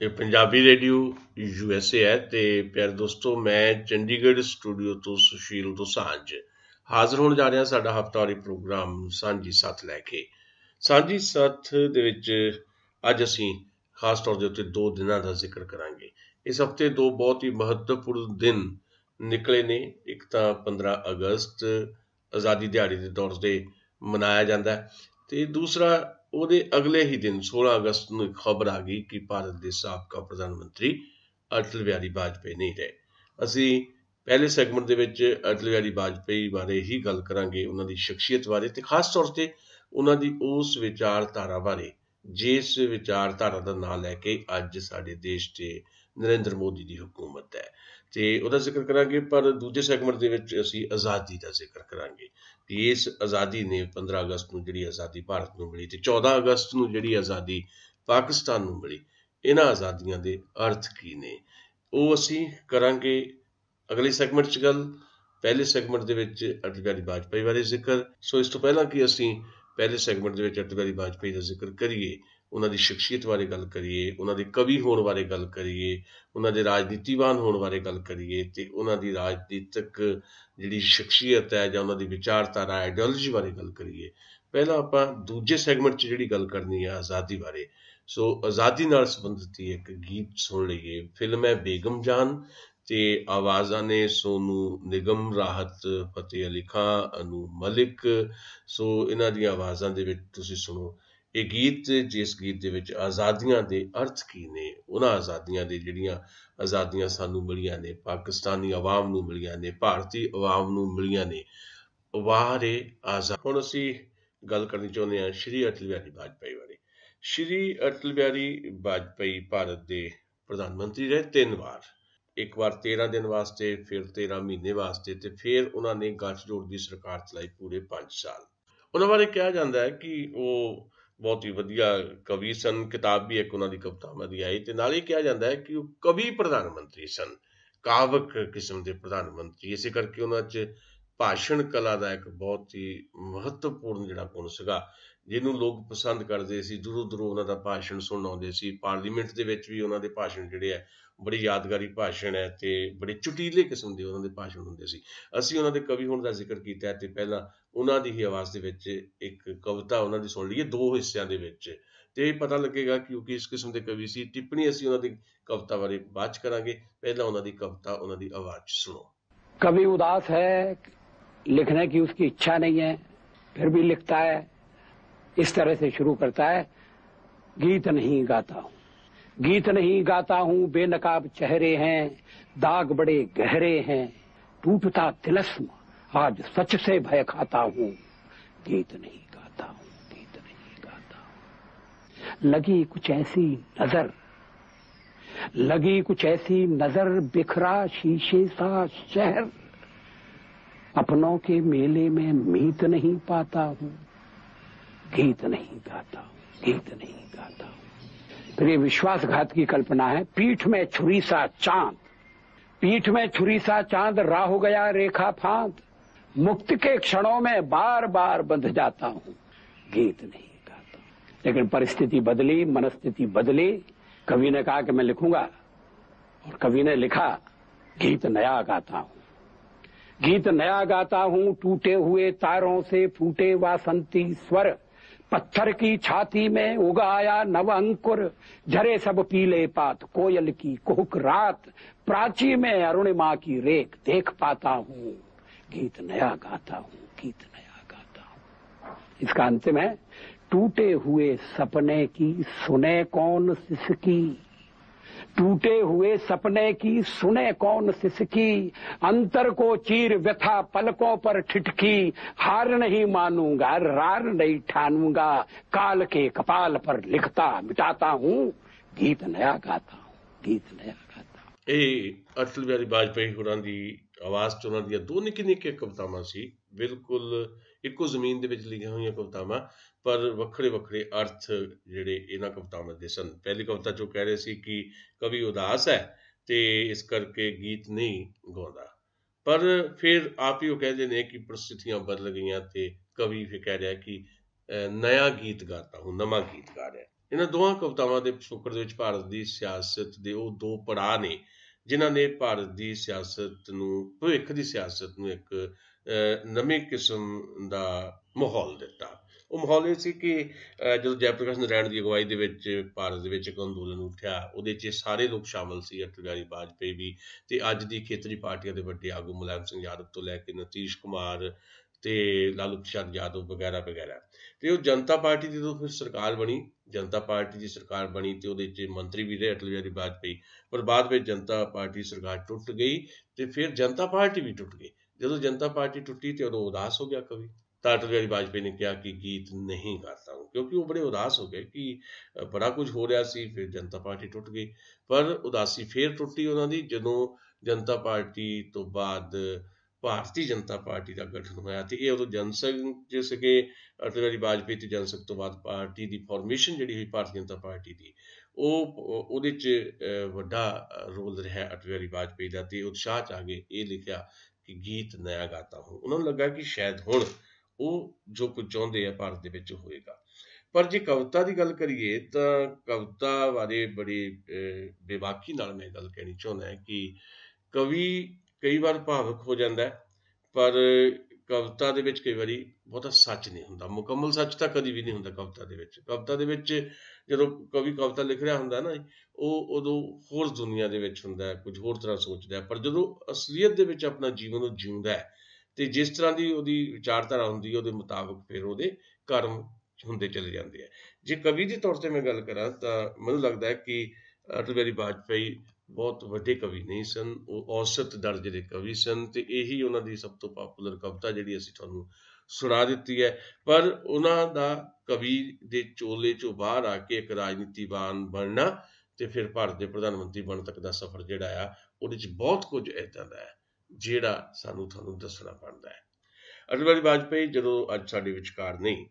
ਇਹ Punjabi radio USA ਹੈ ਤੇ ਪਿਆਰੇ ਦੋਸਤੋ, ਮੈਂ ਚੰਡੀਗੜ੍ਹ ਸਟੂਡੀਓ ਤੋਂ ਸੁਸ਼ੀਲ ਦੋਸਾਂਝ ਹਾਜ਼ਰ ਹੋਣ ਜਾ ਰਿਹਾ ਸਾਡਾ ਹਫ਼ਤਾਵਾਰੀ ਪ੍ਰੋਗਰਾਮ ਸਾਂਝੀ ਸੱਥ ਲੈ ਕੇ। ਸਾਂਝੀ ਸੱਥ ਦੇ ਵਿੱਚ ਅੱਜ ਅਸੀਂ ਖਾਸ ਤੌਰ ਦੇ ਉੱਤੇ 2 ਦਿਨਾਂ ਦਾ ਜ਼ਿਕਰ ਕਰਾਂਗੇ। ਇਸ ਹਫ਼ਤੇ 2 ਬਹੁਤ ਹੀ ਮਹੱਤਵਪੂਰਨ ਦਿਨ ਨਿਕਲੇ ਨੇ। ਇੱਕ ਤਾਂ 15 ਅਗਸਤ ਆਜ਼ਾਦੀ ਦਿਹਾੜੇ ਦੇ ਤੌਰ 'ਤੇ ਮਨਾਇਆ ਜਾਂਦਾ ਹੈ ਤੇ ਦੂਸਰਾ ਉਹਦੇ ਅਗਲੇ ਹੀ ਦਿਨ 16 ਅਗਸਤ ਨੂੰ ਇੱਕ ਖਬਰ ਆ ਗਈ ਕਿ ਭਾਰਤ ਦੇ ਸਾਬਕਾ ਪ੍ਰਧਾਨ ਮੰਤਰੀ ਅਟਲ ਬਿਹਾਰੀ ਵਾਜਪੇਈ ਨਹੀਂ ਰਹੇ। ਅਸੀਂ ਪਹਿਲੇ ਸੈਗਮੈਂਟ ਦੇ ਵਿੱਚ ਅਟਲ ਬਿਹਾਰੀ ਵਾਜਪੇਈ ਬਾਰੇ ਹੀ ਗੱਲ ਕਰਾਂਗੇ, ਉਹਨਾਂ ਦੀ ਸ਼ਖਸੀਅਤ ਬਾਰੇ ਤੇ ਖਾਸ ਤੌਰ 'ਤੇ ਉਹਨਾਂ ਦੀ ਉਸ ਵਿਚਾਰਧਾਰਾ ਬਾਰੇ ਜਿਸ ਵਿਚਾਰਧਾਰਾ ਦਾ ਨਾਂ ਲੈ ਕੇ ਅੱਜ ਸਾਡੇ ਦੇਸ਼ 'ਤੇ ਨਰਿੰਦਰ ਮੋਦੀ ਦੀ ਹਕੂਮਤ ਹੈ ਤੇ ਉਹਦਾ ਜ਼ਿਕਰ ਕਰਾਂਗੇ। ਪਰ ਦੂਜੇ ਸੈਗਮੈਂਟ ਦੇ ਵਿੱਚ ਅਸੀਂ ਆਜ਼ਾਦੀ ਦਾ ਜ਼ਿਕਰ ਕਰਾਂਗੇ ਕਿ ਇਸ ਆਜ਼ਾਦੀ ਨੇ 15 ਅਗਸਤ ਨੂੰ ਜਿਹੜੀ ਆਜ਼ਾਦੀ ਭਾਰਤ ਨੂੰ ਮਿਲੀ ਤੇ 14 ਅਗਸਤ ਨੂੰ ਜਿਹੜੀ ਆਜ਼ਾਦੀ ਪਾਕਿਸਤਾਨ ਨੂੰ ਮਿਲੀ, ਇਹਨਾਂ ਆਜ਼ਾਦੀਆਂ ਦੇ ਅਰਥ ਕੀ ਨੇ, ਉਹ ਅਸੀਂ ਕਰਾਂਗੇ ਅਗਲੇ ਸੈਗਮੈਂਟ 'ਚ ਗੱਲ। ਪਹਿਲੇ ਸੈਗਮੈਂਟ ਦੇ ਵਿੱਚ ਅਟਲ ਬਿਹਾਰੀ ਵਾਜਪੇਈ ਬਾਰੇ ਜ਼ਿਕਰ। ਸੋ ਇਸ ਤੋਂ ਪਹਿਲਾਂ ਕਿ ਅਸੀਂ ਪਹਿਲੇ ਸੈਗਮੈਂਟ ਦੇ ਵਿੱਚ ਅਟਲ ਬਿਹਾਰੀ ਵਾਜਪੇਈ ਦਾ ਜ਼ਿਕਰ ਕਰੀਏ, ਉਹਨਾਂ ਦੀ ਸ਼ਖਸੀਅਤ ਬਾਰੇ ਗੱਲ ਕਰੀਏ, ਉਹਨਾਂ ਦੇ ਕਵੀ ਹੋਣ ਬਾਰੇ ਗੱਲ ਕਰੀਏ, ਉਹਨਾਂ ਦੇ ਰਾਜਨੀਤੀਵਾਨ ਹੋਣ ਬਾਰੇ ਗੱਲ ਕਰੀਏ ਤੇ ਉਹਨਾਂ ਦੀ ਰਾਜਨੀਤਿਕ ਜਿਹੜੀ ਸ਼ਖਸੀਅਤ ਹੈ ਜਾਂ ਉਹਨਾਂ ਦੀ ਵਿਚਾਰਧਾਰਾ ਆਈਡੀਓਲੋਜੀ ਬਾਰੇ ਗੱਲ ਕਰੀਏ। ਪਹਿਲਾਂ ਆਪਾਂ ਦੂਜੇ ਸੈਗਮੈਂਟ 'ਚ ਜਿਹੜੀ ਗੱਲ ਕਰਨੀ ਹੈ ਆਜ਼ਾਦੀ ਬਾਰੇ। ਸੋ ਆਜ਼ਾਦੀ ਨਾਲ ਸੰਬੰਧਿਤ ਇੱਕ ਗੀਤ ਸੁਣ ਲਈਏ। ਫਿਲਮ ਹੈ ਬੇਗਮ ਜਾਨ ਤੇ ਆਵਾਜ਼ਾਂ ਨੇ ਸੋਨੂ ਨਿਗਮ, ਰਾਹਤ ਫਤਿਹ ਅਲੀ ਖਾਂ, ਅਨੂ ਮਲਿਕ। ਸੋ ਇਹਨਾਂ ਦੀਆਂ ਆਵਾਜ਼ਾਂ ਦੇ ਵਿੱਚ ਤੁਸੀਂ ਸੁਣੋ ਇਹ ਗੀਤ, ਜਿਸ ਗੀਤ ਦੇ ਵਿੱਚ ਆਜ਼ਾਦੀਆਂ ਦੇ ਅਰਥ ਕੀ ਨੇ, ਉਹਨਾਂ ਆਜ਼ਾਦੀਆਂ ਦੇ ਜਿਹੜੀਆਂ ਆਜ਼ਾਦੀਆਂ ਸਾਨੂੰ ਮਿਲੀਆਂ ਨੇ, ਪਾਕਿਸਤਾਨੀ ਆਵਾਮ ਨੂੰ ਮਿਲੀਆਂ ਨੇ, ਭਾਰਤੀ ਆਵਾਮ ਨੂੰ ਮਿਲੀਆਂ ਨੇ। ਵਾਰੇ ਆਜ਼ਾਦ। ਹੁਣ ਅਸੀਂ ਗੱਲ ਕਰਨੀ ਚਾਹੁੰਦੇ ਹਾਂ ਸ਼੍ਰੀ ਅਟਲ ਬਿਹਾਰੀ ਵਾਜਪੇਈ ਬਾਰੇ। ਸ਼੍ਰੀ ਅਟਲ ਬਿਹਾਰੀ ਵਾਜਪੇਈ ਭਾਰਤ ਦੇ ਪ੍ਰਧਾਨ ਮੰਤਰੀ ਰਹੇ 3 ਵਾਰ। ਇੱਕ ਵਾਰ 13 ਦਿਨ ਵਾਸਤੇ, ਫਿਰ 13 ਮਹੀਨੇ ਵਾਸਤੇ ਤੇ ਫਿਰ ਉਹਨਾਂ ਨੇ ਗੱਠਜੋੜ ਦੀ ਸਰਕਾਰ ਚਲਾਈ ਪੂਰੇ 5 ਸਾਲ। ਉਹਨਾਂ ਬਾਰੇ ਕਿਹਾ ਜਾਂਦਾ ਹੈ ਕਿ ਉਹ ਬਹੁਤ ਹੀ ਵਧੀਆ ਕਵੀ ਸਨ। ਕਿਤਾਬ ਵੀ ਇੱਕ ਉਹਨਾਂ ਦੀ ਕਵਿਤਾਵਾਂ ਦੀ ਆਈ ਤੇ ਨਾਲ ਹੀ ਕਿਹਾ ਜਾਂਦਾ ਹੈ ਕਿ ਉਹ ਕਵੀ ਪ੍ਰਧਾਨ ਮੰਤਰੀ ਸਨ, ਕਾਵਕ ਕਿਸਮ ਦੇ ਪ੍ਰਧਾਨ ਮੰਤਰੀ। ਇਸੇ ਕਰਕੇ ਉਹਨਾਂ 'ਚ ਭਾਸ਼ਣ ਕਲਾ ਦਾ ਇੱਕ ਬਹੁਤ ਹੀ ਮਹੱਤਵਪੂਰਨ ਜਿਹੜਾ ਗੁਣ ਸੀਗਾ, ਜਿਹਨੂੰ ਲੋਕ ਪਸੰਦ ਕਰਦੇ ਸੀ। ਦੂਰੋਂ ਦੂਰੋਂ ਉਹਨਾਂ ਦਾ ਭਾਸ਼ਣ ਸੁਣਨ ਆਉਂਦੇ ਸੀ। ਪਾਰਲੀਮੈਂਟ ਦੇ ਵਿੱਚ ਵੀ ਉਹਨਾਂ ਦੇ ਭਾਸ਼ਣ ਜਿਹੜੇ ਹੈ ਬੜੀ ਯਾਦਗਾਰੀ ਭਾਸ਼ਣ ਹੈ ਤੇ ਬੜੇ ਚੁਟੀਲੇ ਕਿਸਮ ਦੇ ਉਹਨਾਂ ਦੇ ਭਾਸ਼ਣ ਹੁੰਦੇ ਸੀ। ਅਸੀਂ ਉਹਨਾਂ ਦੇ ਕਵੀ ਹੋਣ ਦਾ ਜ਼ਿਕਰ ਕੀਤਾ ਤੇ ਪਹਿਲਾਂ ਉਹਨਾਂ ਦੀ ਹੀ ਆਵਾਜ਼ ਦੇ ਵਿੱਚ ਇੱਕ ਕਵਿਤਾ ਉਹਨਾਂ ਦੀ ਸੁਣ ਲਈਏ 2 ਹਿੱਸਿਆਂ ਦੇ ਵਿੱਚ, ਤੇ ਪਤਾ ਲੱਗੇਗਾ ਕਿ ਉਹ ਕਿਸ ਕਿਸਮ ਦੇ ਕਵੀ ਸੀ। ਟਿੱਪਣੀ ਅਸੀਂ ਉਹਨਾਂ ਦੀ ਕਵਿਤਾ ਬਾਰੇ ਬਾਅਦ 'ਚ ਕਰਾਂਗੇ। ਪਹਿਲਾਂ ਉਹਨਾਂ ਦੀ ਕਵਿਤਾ ਉਹਨਾਂ ਦੀ ਆਵਾਜ਼ 'ਚ ਸੁਣੋ। कवि उदास है, लिखने की उसकी इच्छा नहीं है, फिर भी लिखता है। इस तरह से शुरू करता है, गीत नहीं गाता हूँ, गीत नहीं गाता हूँ, बेनकाब चेहरे हैं, दाग बड़े गहरे हैं, टूटता तिलस्म आज सच से भय खाता हूँ, गीत नहीं गाता हूँ, गीत नहीं गाता हूँ। लगी कुछ ऐसी नजर, लगी कुछ ऐसी नजर, बिखरा शीशे सा शहर, अपनों के मेले में मीत नहीं पाता हूँ, गीत नहीं गाता हूँ, गीत नहीं गाता हूँ। फिर ये विश्वासघात की कल्पना है। पीठ में छुरी सा चांद, पीठ में छुरी सा चांद, राह हो गया रेखा फांद, मुक्ति के क्षणों में बार बार बंध जाता हूँ, गीत नहीं गाता हूँ। लेकिन परिस्थिति बदली, मनस्थिति बदली। कवि ने कहा कि मैं लिखूंगा और कवि ने लिखा, गीत नया गाता हूं, गीत नया गाता हूं, टूटे हुए तारों से फूटे वासंती स्वर, पत्थर की छाती में उगा आया नव अंकुर, झरे सब पीले पात, कोयल की कुहुक रात, प्राची में अरुणिमा की रेख देख पाता हूं, गीत नया गाता हूं, गीत नया गाता हूं। इसका अंतिम है, टूटे हुए सपने की सुने कौन सिसकी, टूटे हुए सपने की सुने कौन सिसकी, अंतर को चीर व्यथा पलकों पर ठिठकी, हार नहीं मानूंगा रार नहीं ठानूंगा, काल के कपाल पर लिखता मिटाता हूँ, गीत नया गाता हूँ, गीत नया गाता हूँ। ਇਹ ਅਟਲ ਬਿਹਾਰੀ ਵਾਜਪੇਈ ਹੋਰਾਂ ਦੀ ਆਵਾਜ਼ 'ਚ ਉਹਨਾਂ ਦੀਆਂ 2 ਨਿੱਕੀਆਂ ਕਵਿਤਾਵਾਂ ਸੀ, ਬਿਲਕੁਲ ਇੱਕੋ ਜ਼ਮੀਨ ਦੇ ਵਿੱਚ ਲਿਖੀਆਂ ਹੋਈਆਂ ਕਵਿਤਾਵਾਂ, ਪਰ ਵੱਖਰੇ ਵੱਖਰੇ ਅਰਥ ਜਿਹੜੇ ਇਹਨਾਂ ਕਵਿਤਾਵਾਂ ਦੇ ਸਨ। ਪਹਿਲੀ ਕਵਿਤਾ 'ਚੋਂ ਕਹਿ ਰਹੇ ਸੀ ਕਿ ਕਵੀ ਉਦਾਸ ਹੈ ਤੇ ਇਸ ਕਰਕੇ ਗੀਤ ਨਹੀਂ ਗਾਉਂਦਾ, ਪਰ ਫਿਰ ਆਪ ਹੀ ਉਹ ਕਹਿੰਦੇ ਨੇ ਕਿ ਪਰਿਸਥਿਤੀਆਂ ਬਦਲ ਗਈਆਂ ਤੇ ਕਵੀ ਫਿਰ ਕਹਿ ਰਿਹਾ ਕਿ ਨया गीत गाता हूँ, ਨਵਾਂ ਗੀਤ ਗਾ ਰਿਹਾ। ਇਹਨਾਂ ਦੋਹਾਂ ਕਵਿਤਾਵਾਂ ਦੇ ਪਿਛੋਕੜ ਦੇ ਵਿੱਚ ਭਾਰਤ ਦੀ ਸਿਆਸਤ ਦੇ ਉਹ ਦੋ ਪੜਾਅ ਨੇ ਜਿਨ੍ਹਾਂ ਨੇ ਭਾਰਤ ਦੀ ਸਿਆਸਤ ਨੂੰ, ਭਵਿੱਖ ਦੀ ਸਿਆਸਤ ਨੂੰ ਇੱਕ ਨਵੀਂ ਕਿਸਮ ਦਾ ਮਾਹੌਲ ਦਿੱਤਾ। ਉਹ ਮਾਹੌਲ ਇਹ ਸੀ ਕਿ ਜਦੋਂ ਜੈ ਪ੍ਰਕਾਸ਼ ਨਾਰਾਇਣ ਦੀ ਅਗਵਾਈ ਦੇ ਵਿੱਚ ਭਾਰਤ ਦੇ ਵਿੱਚ ਇੱਕ ਅੰਦੋਲਨ ਉੱਠਿਆ, ਉਹਦੇ 'ਚ ਸਾਰੇ ਲੋਕ ਸ਼ਾਮਲ ਸੀ, ਅਟਲ ਬਿਹਾਰੀ ਵਾਜਪੇਈ ਵੀ, ਤੇ ਅੱਜ ਦੀ ਖੇਤਰੀ ਪਾਰਟੀਆਂ ਦੇ ਵੱਡੇ ਆਗੂ ਮੁਲਾਇਮ ਸਿੰਘ ਯਾਦਵ ਤੋਂ ਲੈ ਕੇ ਨਤੀਸ਼ ਕੁਮਾਰ ਤੇ ਲਾਲੂ ਪ੍ਰਸਾਦ ਯਾਦਵ ਵਗੈਰਾ ਵਗੈਰਾ। ਤੇ ਉਹ ਜਨਤਾ ਪਾਰਟੀ ਦੀ ਜਦੋਂ ਫਿਰ ਸਰਕਾਰ ਬਣੀ, ਜਨਤਾ ਪਾਰਟੀ ਦੀ ਸਰਕਾਰ ਬਣੀ ਤੇ ਉਹਦੇ 'ਚ ਮੰਤਰੀ ਵੀ ਰਹੇ ਅਟਲ ਬਿਹਾਰੀ ਵਾਜਪੇਈ, ਪਰ ਬਾਅਦ ਵਿੱਚ ਜਨਤਾ ਪਾਰਟੀ ਸਰਕਾਰ ਟੁੱਟ ਗਈ ਤੇ ਫਿਰ ਜਨਤਾ ਪਾਰਟੀ ਵੀ ਟੁੱਟ ਗਈ। ਜਦੋਂ ਜਨਤਾ ਪਾਰਟੀ ਟੁੱਟੀ ਤੇ ਉਦੋਂ ਉਦਾਸ ਹੋ ਗਿਆ ਕਵੀ, ਤਾਂ ਅਟਲ ਬਿਹਾਰੀ ਵਾਜਪੇਈ ਨੇ ਕਿਹਾ ਕਿ ਗੀਤ ਨਹੀਂ ਗਾਤਾ ਹੂੰ, ਕਿਉਂਕਿ ਉਹ ਬੜੇ ਉਦਾਸ ਹੋ ਗਏ ਕਿ ਬੜਾ ਕੁਝ ਹੋ ਰਿਹਾ ਸੀ। ਫਿਰ ਜਨਤਾ ਪਾਰਟੀ ਟੁੱਟ ਗਈ, ਪਰ ਉਦਾਸੀ ਫਿਰ ਟੁੱਟੀ ਉਹਨਾਂ ਦੀ ਜਦੋਂ ਜਨਤਾ ਪਾਰਟੀ ਤੋਂ ਬਾਅਦ ਭਾਰਤੀ ਜਨਤਾ ਪਾਰਟੀ ਦਾ ਗਠਨ ਹੋਇਆ। ਤੇ ਇਹ ਉਦੋਂ ਜਨਸੰਘ 'ਚ ਸੀਗੇ ਅਟਲ ਬਿਹਾਰੀ ਵਾਜਪੇਈ, ਤੇ ਜਨਸੰਘ ਤੋਂ ਬਾਅਦ ਪਾਰਟੀ ਦੀ ਫਾਰਮੇਸ਼ਨ ਜਿਹੜੀ ਹੋਈ ਭਾਰਤੀ ਜਨਤਾ ਪਾਰਟੀ ਦੀ, ਉਹਦੇ 'ਚ ਵੱਡਾ ਰੋਲ ਰਿਹਾ ਅਟਲ ਬਿਹਾਰੀ ਵਾਜਪੇਈ ਦਾ। ਤੇ ਉਤਸ਼ਾਹ 'ਚ ਆ ਗਏ, ਇਹ ਲਿਖਿਆ ਕਿ ਗੀਤ ਨਇਆ ਗਾਤਾ ਹੂੰ। ਉਹਨਾਂ ਨੂੰ ਲੱਗਾ ਕਿ ਸ਼ਾਇਦ ਹੁਣ ਉਹ ਜੋ ਕੁਝ ਚਾਹੁੰਦੇ ਆ ਭਾਰਤ ਦੇ ਵਿੱਚ ਹੋਏਗਾ। ਪਰ ਜੇ ਕਵਿਤਾ ਦੀ ਗੱਲ ਕਰੀਏ ਤਾਂ ਕਵਿਤਾ ਬਾਰੇ ਬੜੀ ਬੇਬਾਕੀ ਨਾਲ ਮੈਂ ਗੱਲ ਕਹਿਣੀ ਚਾਹੁੰਦਾ ਹੈ ਕਿ ਕਵੀ ਕਈ ਵਾਰ ਭਾਵੁਕ ਹੋ ਜਾਂਦਾ, ਪਰ ਕਵਿਤਾ ਦੇ ਵਿੱਚ ਕਈ ਵਾਰੀ ਬਹੁਤਾ ਸੱਚ ਨਹੀਂ ਹੁੰਦਾ, ਮੁਕੰਮਲ ਸੱਚ ਤਾਂ ਕਦੀ ਵੀ ਨਹੀਂ ਹੁੰਦਾ ਕਵਿਤਾ ਦੇ ਵਿੱਚ। ਕਵਿਤਾ ਦੇ ਵਿੱਚ ਜਦੋਂ ਕਵੀ ਕਵਿਤਾ ਲਿਖ ਰਿਹਾ ਹੁੰਦਾ ਨਾ, ਉਹ ਉਦੋਂ ਹੋਰ ਦੁਨੀਆ ਦੇ ਵਿੱਚ ਹੁੰਦਾ, ਕੁਝ ਹੋਰ ਤਰ੍ਹਾਂ ਸੋਚਦਾ, ਪਰ ਜਦੋਂ ਅਸਲੀਅਤ ਦੇ ਵਿੱਚ ਆਪਣਾ ਜੀਵਨ ਉਹ ਜਿਉਂਦਾ ਤੇ ਜਿਸ ਤਰ੍ਹਾਂ ਦੀ ਉਹਦੀ ਵਿਚਾਰਧਾਰਾ ਹੁੰਦੀ, ਉਹਦੇ ਮੁਤਾਬਕ ਫਿਰ ਉਹਦੇ ਕਰਮ ਹੁੰਦੇ ਚਲੇ ਜਾਂਦੇ ਆ। ਜੇ ਕਵੀ ਦੇ ਤੌਰ ਤੇ ਮੈਂ ਗੱਲ ਕਰਾਂ ਤਾਂ ਮੈਨੂੰ ਲੱਗਦਾ ਹੈ ਕਿ ਅਟਲ ਬਿਹਾਰੀ ਵਾਜਪੇਈ ਬਹੁਤ ਵੱਡੇ ਕਵੀ ਨਹੀਂ ਸਨ, ਉਹ ਔਸਤ ਦਰਜੇ ਦੇ ਕਵੀ ਸਨ, ਤੇ ਇਹੀ ਉਹਨਾਂ ਦੀ ਸਭ ਤੋਂ ਪਾਪੂਲਰ ਕਵਿਤਾ ਜਿਹੜੀ ਅਸੀਂ ਤੁਹਾਨੂੰ ਸੁਣਾ ਦਿੱਤੀ ਹੈ। ਪਰ ਉਹਨਾਂ ਦਾ ਕਵੀ ਦੇ ਚੋਲੇ 'ਚੋਂ ਬਾਹਰ ਆ ਕੇ ਇੱਕ ਰਾਜਨੀਤੀਵਾਨ ਬਣਨਾ ਤੇ ਫਿਰ ਭਾਰਤ ਦੇ ਪ੍ਰਧਾਨ ਮੰਤਰੀ ਬਣਨ ਤੱਕ ਦਾ ਸਫ਼ਰ ਜਿਹੜਾ ਆ, ਉਹਦੇ 'ਚ ਬਹੁਤ ਕੁਝ ਇੱਦਾਂ ਦਾ ਹੈ ਜਿਹੜਾ ਸਾਨੂੰ ਤੁਹਾਨੂੰ ਦੱਸਣਾ ਪੈਂਦਾ ਹੈ। ਅਟਲ ਬਿਹਾਰੀ ਵਾਜਪੇਈ ਜਦੋਂ ਅੱਜ ਸਾਡੇ ਵਿਚਕਾਰ ਨਹੀਂ,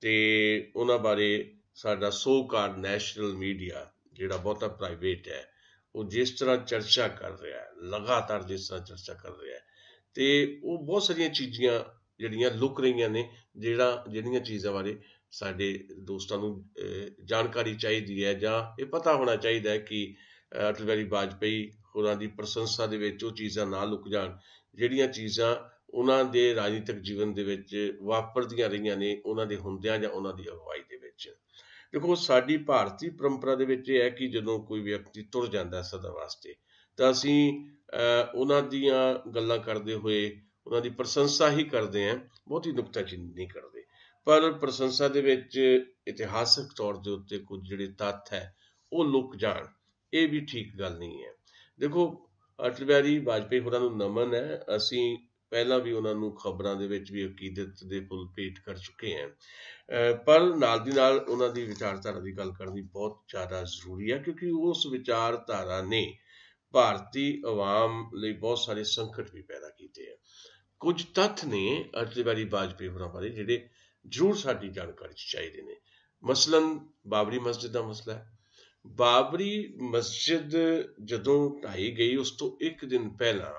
ਤੇ ਉਹਨਾਂ ਬਾਰੇ ਸਾਡਾ ਸੋ ਕਾਲਡ ਨੈਸ਼ਨਲ ਮੀਡੀਆ ਜਿਹੜਾ ਬਹੁਤਾ ਪ੍ਰਾਈਵੇਟ ਹੈ, ਉਹ ਜਿਸ ਤਰ੍ਹਾਂ ਚਰਚਾ ਕਰ ਰਿਹਾ, ਲਗਾਤਾਰ ਜਿਸ ਤਰ੍ਹਾਂ ਚਰਚਾ ਕਰ ਰਿਹਾ, ਤੇ ਉਹ ਬਹੁਤ ਸਾਰੀਆਂ ਚੀਜ਼ਾਂ ਜਿਹੜੀਆਂ ਲੁਕ ਰਹੀਆਂ ਨੇ, ਜਿਹੜੀਆਂ ਚੀਜ਼ਾਂ ਬਾਰੇ ਸਾਡੇ ਦੋਸਤਾਂ ਨੂੰ ਜਾਣਕਾਰੀ ਚਾਹੀਦੀ ਹੈ, ਜਾਂ ਇਹ ਪਤਾ ਹੋਣਾ ਚਾਹੀਦਾ ਹੈ ਕਿ ਅਟਲ ਬਿਹਾਰੀ ਵਾਜਪੇਈ ਹੋਰਾਂ ਦੀ ਪ੍ਰਸ਼ੰਸਾ ਦੇ ਵਿੱਚ ਉਹ ਚੀਜ਼ਾਂ ਨਾ ਲੁਕ ਜਾਣ ਜਿਹੜੀਆਂ ਚੀਜ਼ਾਂ ਉਹਨਾਂ ਦੇ ਰਾਜਨੀਤਿਕ ਜੀਵਨ ਦੇ ਵਿੱਚ ਵਾਪਰਦੀਆਂ ਰਹੀਆਂ ਨੇ, ਉਹਨਾਂ ਦੇ ਹੁੰਦਿਆਂ ਜਾਂ ਉਹਨਾਂ ਦੀ ਅਗਵਾਈ ਦੇ ਵਿੱਚ। ਦੇਖੋ, ਸਾਡੀ ਭਾਰਤੀ ਪਰੰਪਰਾ ਦੇ ਵਿੱਚ ਇਹ ਹੈ ਕਿ ਜਦੋਂ ਕੋਈ ਵਿਅਕਤੀ ਤੁਰ ਜਾਂਦਾ ਸਦਾ ਵਾਸਤੇ, ਤਾਂ ਅਸੀਂ ਉਹਨਾਂ ਦੀਆਂ ਗੱਲਾਂ ਕਰਦੇ ਹੋਏ ਉਹਨਾਂ ਦੀ ਪ੍ਰਸ਼ੰਸਾ ਹੀ ਕਰਦੇ ਹਾਂ, ਬਹੁਤੀ ਨੁਕਤਾਚੀਨੀ ਨਹੀਂ ਕਰਦੇ। ਪਰ ਪ੍ਰਸ਼ੰਸਾ ਦੇ ਵਿੱਚ ਇਤਿਹਾਸਕ ਤੌਰ ਦੇ ਉੱਤੇ ਕੁਝ ਜਿਹੜੇ ਤੱਥ ਹੈ ਉਹ ਲੁਕ ਜਾਣ, ਇਹ ਵੀ ਠੀਕ ਗੱਲ ਨਹੀਂ ਹੈ। ਦੇਖੋ, ਅਟਲ ਬਿਹਾਰੀ ਵਾਜਪੇਈ ਹੋਰਾਂ ਨੂੰ ਨਮਨ ਹੈ। ਅਸੀਂ ਪਹਿਲਾਂ ਵੀ ਉਹਨਾਂ ਨੂੰ ਖਬਰਾਂ ਦੇ ਵਿੱਚ ਵੀ ਅਕੀਦਤ ਦੇ ਫੁੱਲ ਭੇਟ ਕਰ ਚੁੱਕੇ ਹਾਂ, ਪਰ ਨਾਲ ਦੀ ਨਾਲ ਉਹਨਾਂ ਦੀ ਵਿਚਾਰਧਾਰਾ ਦੀ ਗੱਲ ਕਰਨੀ ਬਹੁਤ ਜ਼ਿਆਦਾ ਜ਼ਰੂਰੀ ਹੈ, ਕਿਉਂਕਿ ਉਸ ਵਿਚਾਰਧਾਰਾ ਨੇ ਭਾਰਤੀ ਆਵਾਮ ਲਈ ਬਹੁਤ ਸਾਰੇ ਸੰਕਟ ਵੀ ਪੈਦਾ ਕੀਤੇ ਆ। ਕੁਝ ਤੱਥ ਨੇ ਅਟਲ ਬਿਹਾਰੀ ਵਾਜਪੇਈ ਹੋਰਾਂ ਬਾਰੇ ਜਿਹੜੇ ਜ਼ਰੂਰ ਸਾਡੀ ਜਾਣਕਾਰੀ 'ਚ ਚਾਹੀਦੇ ਨੇ। ਮਸਲਨ ਬਾਬਰੀ ਮਸਜਿਦ ਦਾ ਮਸਲਾ ਹੈ। ਬਾਬਰੀ ਮਸਜਿਦ ਜਦੋਂ ਢਾਈ ਗਈ, ਉਸ ਤੋਂ ਇੱਕ ਦਿਨ ਪਹਿਲਾਂ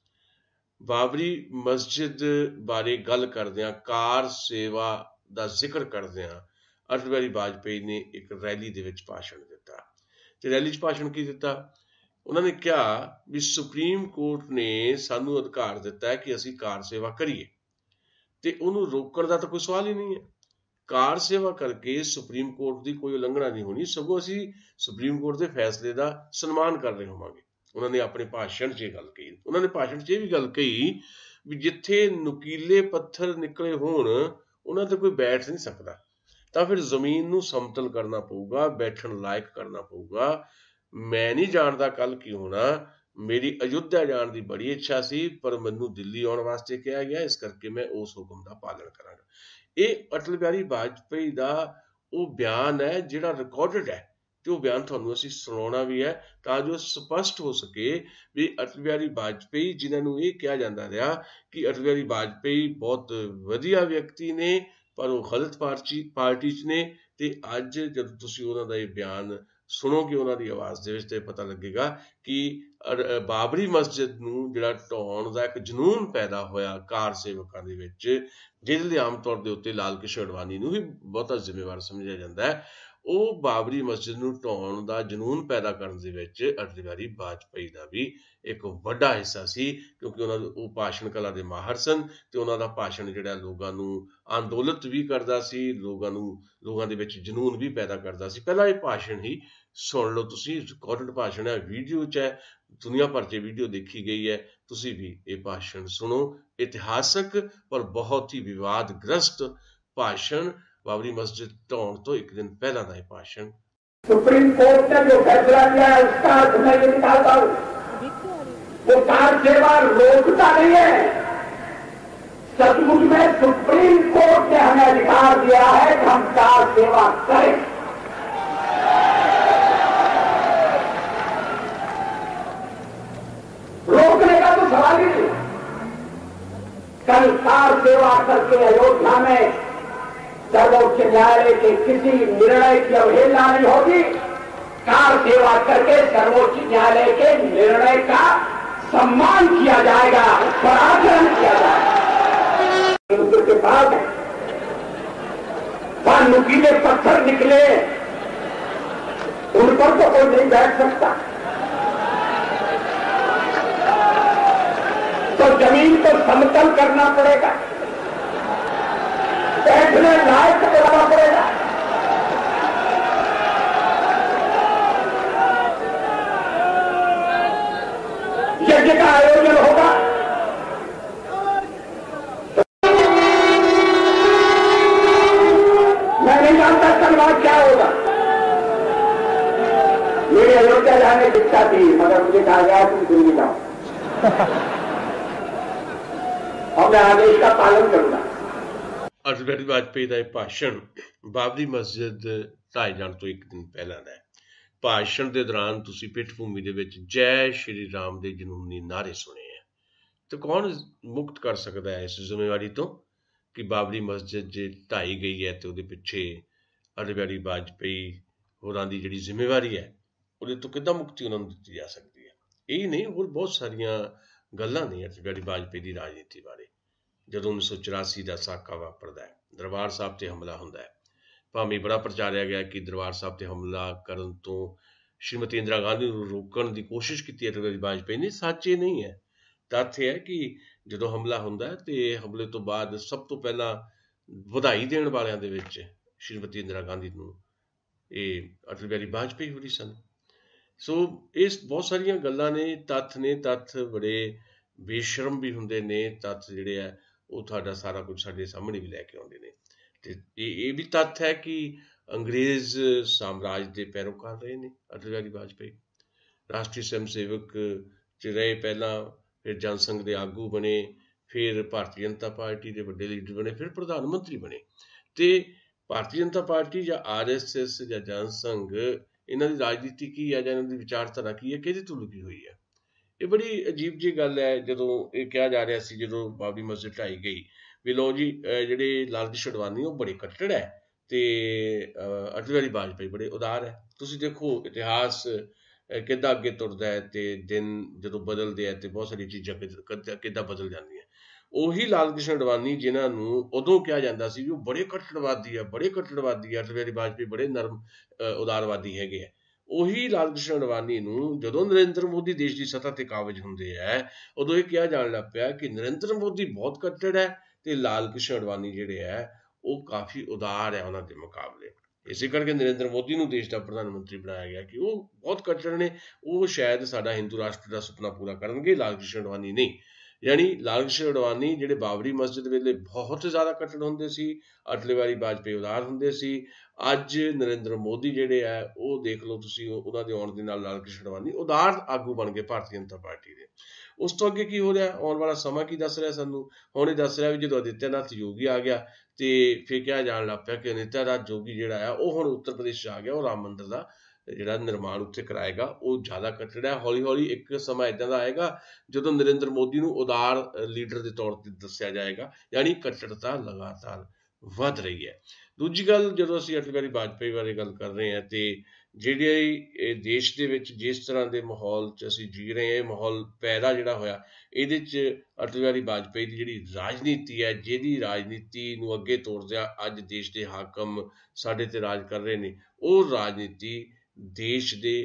ਬਾਬਰੀ ਮਸਜਿਦ ਬਾਰੇ ਗੱਲ ਕਰਦਿਆਂ, ਕਾਰ ਸੇਵਾ ਦਾ ਜ਼ਿਕਰ ਕਰਦਿਆਂ ਅਟਲ ਬਿਹਾਰੀ ਵਾਜਪੇਈ ਨੇ ਇੱਕ ਰੈਲੀ ਦੇ ਵਿੱਚ ਭਾਸ਼ਣ ਦਿੱਤਾ। ਤੇ ਰੈਲੀ 'ਚ ਭਾਸ਼ਣ ਕੀ ਦਿੱਤਾ? ਉਹਨਾਂ ਨੇ ਕਿਹਾ ਵੀ ਸੁਪਰੀਮ ਕੋਰਟ ਨੇ ਸਾਨੂੰ ਅਧਿਕਾਰ ਦਿੱਤਾ ਹੈ ਕਿ ਅਸੀਂ ਕਾਰ ਸੇਵਾ ਕਰੀਏ, ਤੇ ਉਹਨੂੰ ਰੋਕਣ ਦਾ ਤਾਂ ਕੋਈ ਸਵਾਲ ਹੀ ਨਹੀਂ ਹੈ। ਕਾਰ ਸੇਵਾ ਕਰਕੇ ਸੁਪਰੀਮ ਕੋਰਟ ਦੀ ਕੋਈ ਉਲੰਘਣਾ ਨਹੀਂ ਹੋਣੀ, ਸਗੋਂ ਅਸੀਂ ਸੁਪਰੀਮ ਕੋਰਟ ਦੇ ਫੈਸਲੇ ਦਾ ਸਨਮਾਨ ਕਰ ਰਹੇ ਹੋਵਾਂਗੇ। ਉਹਨਾਂ ਨੇ ਆਪਣੇ ਭਾਸ਼ਣ 'ਚ ਇਹ ਗੱਲ ਕਹੀ। ਉਹਨਾਂ ਨੇ ਭਾਸ਼ਣ 'ਚ ਇਹ ਵੀ ਗੱਲ ਕਹੀ ਵੀ ਜਿੱਥੇ ਨੁਕੀਲੇ ਪੱਥਰ ਨਿਕਲੇ ਹੋਣ, ਉਹਨਾਂ ਤੇ ਕੋਈ ਬੈਠ ਨਹੀਂ ਸਕਦਾ, ਤਾਂ ਫਿਰ ਜ਼ਮੀਨ ਨੂੰ ਸਮਤਲ ਕਰਨਾ ਪਊਗਾ, ਬੈਠਣ ਲਾਇਕ ਕਰਨਾ ਪਊਗਾ। ਮੈਂ ਨਹੀਂ ਜਾਣਦਾ ਕੱਲ ਕੀ ਹੋਣਾ, ਮੇਰੀ ਅਯੁੱਧਿਆ ਜਾਣ ਦੀ ਬੜੀ ਇੱਛਾ ਸੀ, ਪਰ ਮੈਨੂੰ ਦਿੱਲੀ ਆਉਣ ਵਾਸਤੇ ਕਿਹਾ ਗਿਆ, ਇਸ ਕਰਕੇ ਮੈਂ ਉਸ ਹੁਕਮ ਦਾ ਪਾਲਣ ਕਰਾਂਗਾ। ਇਹ ਅਟਲ ਬਿਹਾਰੀ ਵਾਜਪੇਈ ਦਾ ਉਹ ਬਿਆਨ ਹੈ ਜਿਹੜਾ ਰਿਕਾਰਡਡ ਹੈ, ਤੇ ਉਹ ਬਿਆਨ ਤੁਹਾਨੂੰ ਅਸੀਂ ਸੁਣਾਉਣਾ ਵੀ ਹੈ ਤਾਂ ਜੋ ਸਪਸ਼ਟ ਹੋ ਸਕੇ ਵੀ ਅਟਲ ਬਿਹਾਰੀ ਵਾਜਪੇਈ, ਜਿਨ੍ਹਾਂ ਨੂੰ ਇਹ ਕਿਹਾ ਜਾਂਦਾ ਰਿਹਾ ਕਿ ਅਟਲ ਬਿਹਾਰੀ ਵਾਜਪੇਈ ਬਹੁਤ ਵਧੀਆ ਵਿਅਕਤੀ ਨੇ ਪਰ ਉਹ ਗਲਤ ਪਾਰਟੀ 'ਚ ਨੇ, ਤੇ ਅੱਜ ਜਦੋਂ ਤੁਸੀਂ ਉਹਨਾਂ ਦਾ ਇਹ ਬਿਆਨ ਸੁਣੋਗੇ ਉਹਨਾਂ ਦੀ ਆਵਾਜ਼ ਦੇ ਵਿੱਚ, ਤੇ ਪਤਾ ਲੱਗੇਗਾ ਕਿ ਬਾਬਰੀ ਮਸਜਿਦ ਨੂੰ ਜਿਹੜਾ ਢਾਉਣ ਦਾ ਇੱਕ ਜਨੂਨ ਪੈਦਾ ਹੋਇਆ ਕਾਰ ਸੇਵਕਾਂ ਦੇ ਵਿੱਚ, ਜਿਹਦੇ ਲਈ ਆਮ ਤੌਰ ਦੇ ਉੱਤੇ ਲਾਲ ਕ੍ਰਿਸ਼ਨ ਅਡਵਾਨੀ ਨੂੰ ਵੀ ਬਹੁਤਾ ਜ਼ਿੰਮੇਵਾਰ ਸਮਝਿਆ ਜਾਂਦਾ ਹੈ, ਉਹ ਬਾਬਰੀ ਮਸਜਿਦ ਨੂੰ ਢਾਉਣ ਦਾ ਜਨੂਨ ਪੈਦਾ ਕਰਨ ਦੇ ਵਿੱਚ ਅਟਲ ਬਿਹਾਰੀ ਵਾਜਪਾਈ ਦਾ ਵੀ ਇੱਕ ਵੱਡਾ ਹਿੱਸਾ ਸੀ, ਕਿਉਂਕਿ ਉਹ ਭਾਸ਼ਣ ਕਲਾ ਦੇ ਮਾਹਰ ਸਨ ਤੇ ਉਹਨਾਂ ਦਾ ਭਾਸ਼ਣ ਜਿਹੜਾ ਲੋਕਾਂ ਨੂੰ ਅੰਦੋਲਿਤ ਵੀ ਕਰਦਾ ਸੀ, ਲੋਕਾਂ ਦੇ ਵਿੱਚ ਜਨੂਨ ਵੀ ਪੈਦਾ ਕਰਦਾ ਸੀ। ਪਹਿਲਾਂ ਇਹ ਭਾਸ਼ਣ ਹੀ ਸੁਣ ਲਓ ਤੁਸੀਂ, ਰਿਕਾਰਡਡ ਭਾਸ਼ਣ ਹੈ, ਵੀਡੀਓ 'ਚ ਹੈ, ਦੁਨੀਆ ਭਰ 'ਚ ਵੀਡੀਓ ਦੇਖੀ ਗਈ ਹੈ, ਤੁਸੀਂ ਵੀ ਇਹ ਭਾਸ਼ਣ ਸੁਣੋ। ਇਤਿਹਾਸਕ ਪਰ ਬਹੁਤ ਹੀ ਵਿਵਾਦਗ੍ਰਸਤ भाषण, बाबरी मस्जिद ढाउण तो एक दिन पहला का यह भाषण। सुप्रीम कोर्ट ने जो फैसला किया है उसका अर्थ मैं ये निकालता हूं, वो कार सेवा रोकता नहीं है। सचमुच में सुप्रीम कोर्ट ने हमें अधिकार दिया है कि हम कार सेवा करें। रोकने का तो सवाल ही नहीं। कल कार सेवा करके अयोध्या में सर्वोच्च न्यायालय के किसी निर्णय की अवहेलना नहीं होगी। कार सेवा करके सर्वोच्च न्यायालय के निर्णय का सम्मान किया जाएगा, उस पर आचरण किया जाएगा। उनके बाद वहां नुकीले पत्थर निकले, उन पर तो कोई नहीं बैठ सकता, तो जमीन को समतल करना पड़ेगा, बैठने लायक बनाना पड़ेगा। यज्ञ का आयोजन होगा, मैं नहीं जानता कल वहां क्या होगा। मेरी अयोध्या जाने की इच्छा थी, मगर मुझे कहा गया तुम दिल्ली जाओ और मैं आदेश का पालन करूंगा। अटल बिहारी वाजपेयी का यह भाषण बाबरी मस्जिद ढाए जाने तो एक दिन पहला का है। भाषण के दौरान तुसी पिठभूमि दे विच जय श्री राम के जनूनी नारे सुने हैं, तो कौन मुक्त कर सकता है इस जिम्मेवारी तो कि बाबरी मस्जिद जे ढाई गई है तो उसके पिछे अटल बिहारी वाजपेयी होरां दी जिहड़ी जिम्मेवारी है उहदे तो किद्दां मुक्ति उन्हां नूं दित्ती जा सकती है। यही नहीं, होर बहुत सारियां गल्लां ने अटल बिहारी वाजपेयी की राजनीति बारे। ਜਦੋਂ 1984 ਦਾ ਸਾਕਾ ਵਾਪਰਦਾ ਹੈ, ਦਰਬਾਰ ਸਾਹਿਬ ਤੇ ਹਮਲਾ ਹੁੰਦਾ ਹੈ, ਭਾਵੇਂ ਬੜਾ ਪ੍ਰਚਾਰਿਆ ਗਿਆ ਕਿ ਦਰਬਾਰ ਸਾਹਿਬ ਤੇ ਹਮਲਾ ਕਰਨ ਤੋਂ ਸ਼੍ਰੀਮਤੀ ਇੰਦਰਾ ਗਾਂਧੀ ਨੂੰ ਰੋਕਣ ਦੀ ਕੋਸ਼ਿਸ਼ ਕੀਤੀ ਅਟਲ ਬਿਹਾਰੀ ਵਾਜਪੇਈ ਨੇ। ਸੱਚ ਇਹ ਨਹੀਂ ਹੈ। ਤੱਥ ਇਹ ਹੈ ਕਿ ਜਦੋਂ ਹਮਲਾ ਹੁੰਦਾ ਹੈ ਤੇ ਹਮਲੇ ਤੋਂ ਬਾਅਦ ਸਭ ਤੋਂ ਪਹਿਲਾਂ ਵਧਾਈ ਦੇਣ ਵਾਲਿਆਂ ਦੇ ਵਿੱਚ ਸ਼੍ਰੀਮਤੀ ਇੰਦਰਾ ਗਾਂਧੀ ਨੂੰ ਇਹ ਅਟਲ ਬਿਹਾਰੀ ਵਾਜਪੇਈ ਹੋਰੀ ਸਨ। ਸੋ ਇਸ ਬਹੁਤ ਸਾਰੀਆਂ ਗੱਲਾਂ ਨੇ, ਤੱਥ ਬੜੇ ਬੇਸ਼ਰਮ ਵੀ ਹੁੰਦੇ ਨੇ, ਤੱਥ ਜਿਹੜੇ ਆ ਉਹ ਤੁਹਾਡਾ ਸਾਰਾ ਕੁਝ ਸਾਡੇ ਸਾਹਮਣੇ ਵੀ ਲੈ ਕੇ ਆਉਂਦੇ ਨੇ। ਤੇ ਇਹ ਵੀ ਤੱਥ ਹੈ ਕਿ ਅੰਗਰੇਜ਼ ਸਾਮਰਾਜ ਦੇ ਪੈਰੋਕਾਰ ਰਹੇ ਨੇ ਅਟਲ ਬਿਹਾਰੀ ਵਾਜਪੇਈ। ਰਾਸ਼ਟਰੀ ਸਵੈਮ ਸੇਵਕ ਚ ਰਹੇ ਪਹਿਲਾਂ, ਫਿਰ ਜਨਸੰਘ ਦੇ ਆਗੂ ਬਣੇ, ਫਿਰ ਭਾਰਤੀ ਜਨਤਾ ਪਾਰਟੀ ਦੇ ਵੱਡੇ ਲੀਡਰ ਬਣੇ, ਫਿਰ ਪ੍ਰਧਾਨ ਮੰਤਰੀ ਬਣੇ। ਤੇ ਭਾਰਤੀ ਜਨਤਾ ਪਾਰਟੀ ਜਾਂ RSS ਜਾਂ ਜਨਸੰਘ, ਇਹਨਾਂ ਦੀ ਰਾਜਨੀਤੀ ਕੀ ਹੈ ਜਾਂ ਇਹਨਾਂ ਦੀ ਵਿਚਾਰਧਾਰਾ ਕੀ ਹੈ, ਕਿਹਦੇ ਤੋਂ ਲੁਕੀ ਹੋਈ ਹੈ? ਇਹ ਬੜੀ ਅਜੀਬ ਜਿਹੀ ਗੱਲ ਹੈ। ਜਦੋਂ ਇਹ ਕਿਹਾ ਜਾ ਰਿਹਾ ਸੀ ਜਦੋਂ ਬਾਬਰੀ ਮਸਜਿਦ ਢਾਈ ਗਈ ਵੀ ਲਓ ਜੀ ਜਿਹੜੇ ਲਾਲ ਕ੍ਰਿਸ਼ਨ ਅਡਵਾਨੀ ਉਹ ਬੜੇ ਕੱਟੜ ਹੈ ਤੇ ਅਟਲ ਬਿਹਾਰੀ ਵਾਜਪੇਈ ਬੜੇ ਉਦਾਰ ਹੈ। ਤੁਸੀਂ ਦੇਖੋ ਇਤਿਹਾਸ ਕਿੱਦਾਂ ਅੱਗੇ ਤੁਰਦਾ ਹੈ ਤੇ ਦਿਨ ਜਦੋਂ ਬਦਲਦੇ ਆ ਤੇ ਬਹੁਤ ਸਾਰੀਆਂ ਚੀਜ਼ਾਂ ਕਿੱਦਾਂ ਬਦਲ ਜਾਂਦੀਆਂ। ਉਹੀ ਲਾਲ ਕ੍ਰਿਸ਼ਨ ਅਡਵਾਨੀ ਜਿਨ੍ਹਾਂ ਨੂੰ ਉਦੋਂ ਕਿਹਾ ਜਾਂਦਾ ਸੀ ਵੀ ਉਹ ਬੜੇ ਕੱਟੜਵਾਦੀ ਆ, ਅਟਲ ਬਿਹਾਰੀ ਵਾਜਪੇਈ ਬੜੇ ਨਰਮ ਉਦਾਰਵਾਦੀ ਹੈਗੇ ਆ, ਉਹੀ ਲਾਲ ਕ੍ਰਿਸ਼ਨ ਅਡਵਾਨੀ ਨੂੰ ਜਦੋਂ ਨਰਿੰਦਰ ਮੋਦੀ ਦੇਸ਼ ਦੀ ਸਤ੍ਹਾ ਤੇ ਕਾਬਜ ਹੁੰਦੇ ਹੈ ਉਦੋਂ ਇਹ ਕਿਹਾ ਜਾਣ ਲੱਗ ਪਿਆ ਕਿ ਨਰਿੰਦਰ ਮੋਦੀ ਬਹੁਤ ਕੱਟੜ ਹੈ ਤੇ ਲਾਲ ਕ੍ਰਿਸ਼ਨ ਅਡਵਾਨੀ ਜਿਹੜੇ ਹੈ ਉਹ ਕਾਫੀ ਉਦਾਰ ਹੈ ਉਹਨਾਂ ਦੇ ਮੁਕਾਬਲੇ। ਇਸੇ ਕਰਕੇ ਨਰਿੰਦਰ ਮੋਦੀ ਨੂੰ ਦੇਸ਼ ਦਾ ਪ੍ਰਧਾਨ ਮੰਤਰੀ ਬਣਾਇਆ ਗਿਆ ਕਿ ਉਹ ਬਹੁਤ ਕੱਟੜ ਨੇ, ਉਹ ਸ਼ਾਇਦ ਸਾਡਾ ਹਿੰਦੂ ਰਾਸ਼ਟਰ ਦਾ ਸੁਪਨਾ ਪੂਰਾ ਕਰਨਗੇ, ਲਾਲ ਕ੍ਰਿਸ਼ਨ ਅਡਵਾਨੀ ਨਹੀਂ। ਯਾਨੀ ਲਾਲ ਕ੍ਰਿਸ਼ਨ ਅਡਵਾਨੀ ਜਿਹੜੇ ਬਾਬਰੀ ਮਸਜਿਦ ਵੇਲੇ ਬਹੁਤ ਜ਼ਿਆਦਾ ਕੱਟੜ ਹੁੰਦੇ ਸੀ, ਅਟਲ ਬਿਹਾਰੀ ਵਾਜਪੇਈ ਉਦਾਰ ਹੁੰਦੇ ਸੀ। ਅੱਜ ਨਰਿੰਦਰ ਮੋਦੀ ਜਿਹੜੇ ਹੈ ਉਹ ਦੇਖ ਲਓ ਤੁਸੀਂ, ਉਹਨਾਂ ਦੇ ਆਉਣ ਦੇ ਨਾਲ ਲਾਲ ਕ੍ਰਿਸ਼ਨ ਅਡਵਾਨੀ ਉਦਾਰ ਆਗੂ ਬਣ ਗਏ ਭਾਰਤੀ ਜਨਤਾ ਪਾਰਟੀ ਦੇ। ਉਸ ਤੋਂ ਅੱਗੇ ਕੀ ਹੋ ਰਿਹਾ, ਆਉਣ ਵਾਲਾ ਸਮਾਂ ਕੀ ਦੱਸ ਰਿਹਾ ਸਾਨੂੰ? ਹੁਣ ਇਹ ਦੱਸ ਰਿਹਾ ਵੀ ਜਦੋਂ ਆਦਿੱਤਿਆਨਾਥ ਯੋਗੀ ਆ ਗਿਆ ਤੇ ਫਿਰ ਕਿਹਾ ਜਾਣ ਲੱਗ ਪਿਆ ਕਿ ਆਦਿੱਤਿਆਨਾਥ ਯੋਗੀ ਜਿਹੜਾ ਆ ਉਹ ਹੁਣ ਉੱਤਰ ਪ੍ਰਦੇਸ਼ 'ਚ ਆ ਗਿਆ, ਉਹ ਰਾਮ ਮੰਦਿਰ ਦਾ ਜਿਹੜਾ ਨਿਰਮਾਣ ਉੱਥੇ ਕਰਾਏਗਾ, ਉਹ ਜ਼ਿਆਦਾ ਕੱਟੜ ਹੈ। ਹੌਲੀ ਹੌਲੀ ਇੱਕ ਸਮਾਂ ਇੱਦਾਂ ਦਾ ਆਏਗਾ ਜਦੋਂ ਨਰਿੰਦਰ ਮੋਦੀ ਨੂੰ ਉਦਾਰ ਲੀਡਰ ਦੇ ਤੌਰ ਤੇ ਦੱਸਿਆ ਜਾਏਗਾ। ਯਾਨੀ ਕੱਟੜਤਾ ਲਗਾਤਾਰ ਵੱਧ ਰਹੀ ਹੈ। ਦੂਜੀ ਗੱਲ, ਜਦੋਂ ਅਸੀਂ ਅਟਲ ਬਿਹਾਰੀ ਵਾਜਪੇਈ ਬਾਰੇ ਗੱਲ ਕਰ ਰਹੇ ਹਾਂ ਤੇ ਜਿਹੜੇ ਇਹ ਦੇਸ਼ ਦੇ ਵਿੱਚ ਜਿਸ ਤਰ੍ਹਾਂ ਦੇ ਮਾਹੌਲ 'ਚ ਅਸੀਂ ਜੀ ਰਹੇ ਹਾਂ, ਇਹ ਮਾਹੌਲ ਪੈਦਾ ਜਿਹੜਾ ਹੋਇਆ, ਇਹਦੇ 'ਚ ਅਟਲ ਬਿਹਾਰੀ ਵਾਜਪੇਈ ਦੀ ਜਿਹੜੀ ਰਾਜਨੀਤੀ ਹੈ, ਜਿਹਦੀ ਰਾਜਨੀਤੀ ਨੂੰ ਅੱਗੇ ਤੋਰਦਿਆਂ ਅੱਜ ਦੇਸ਼ ਦੇ ਹਾਕਮ ਸਾਡੇ 'ਤੇ ਰਾਜ ਕਰ ਰਹੇ ਨੇ, ਉਹ ਰਾਜਨੀਤੀ ਦੇਸ਼ ਦੇ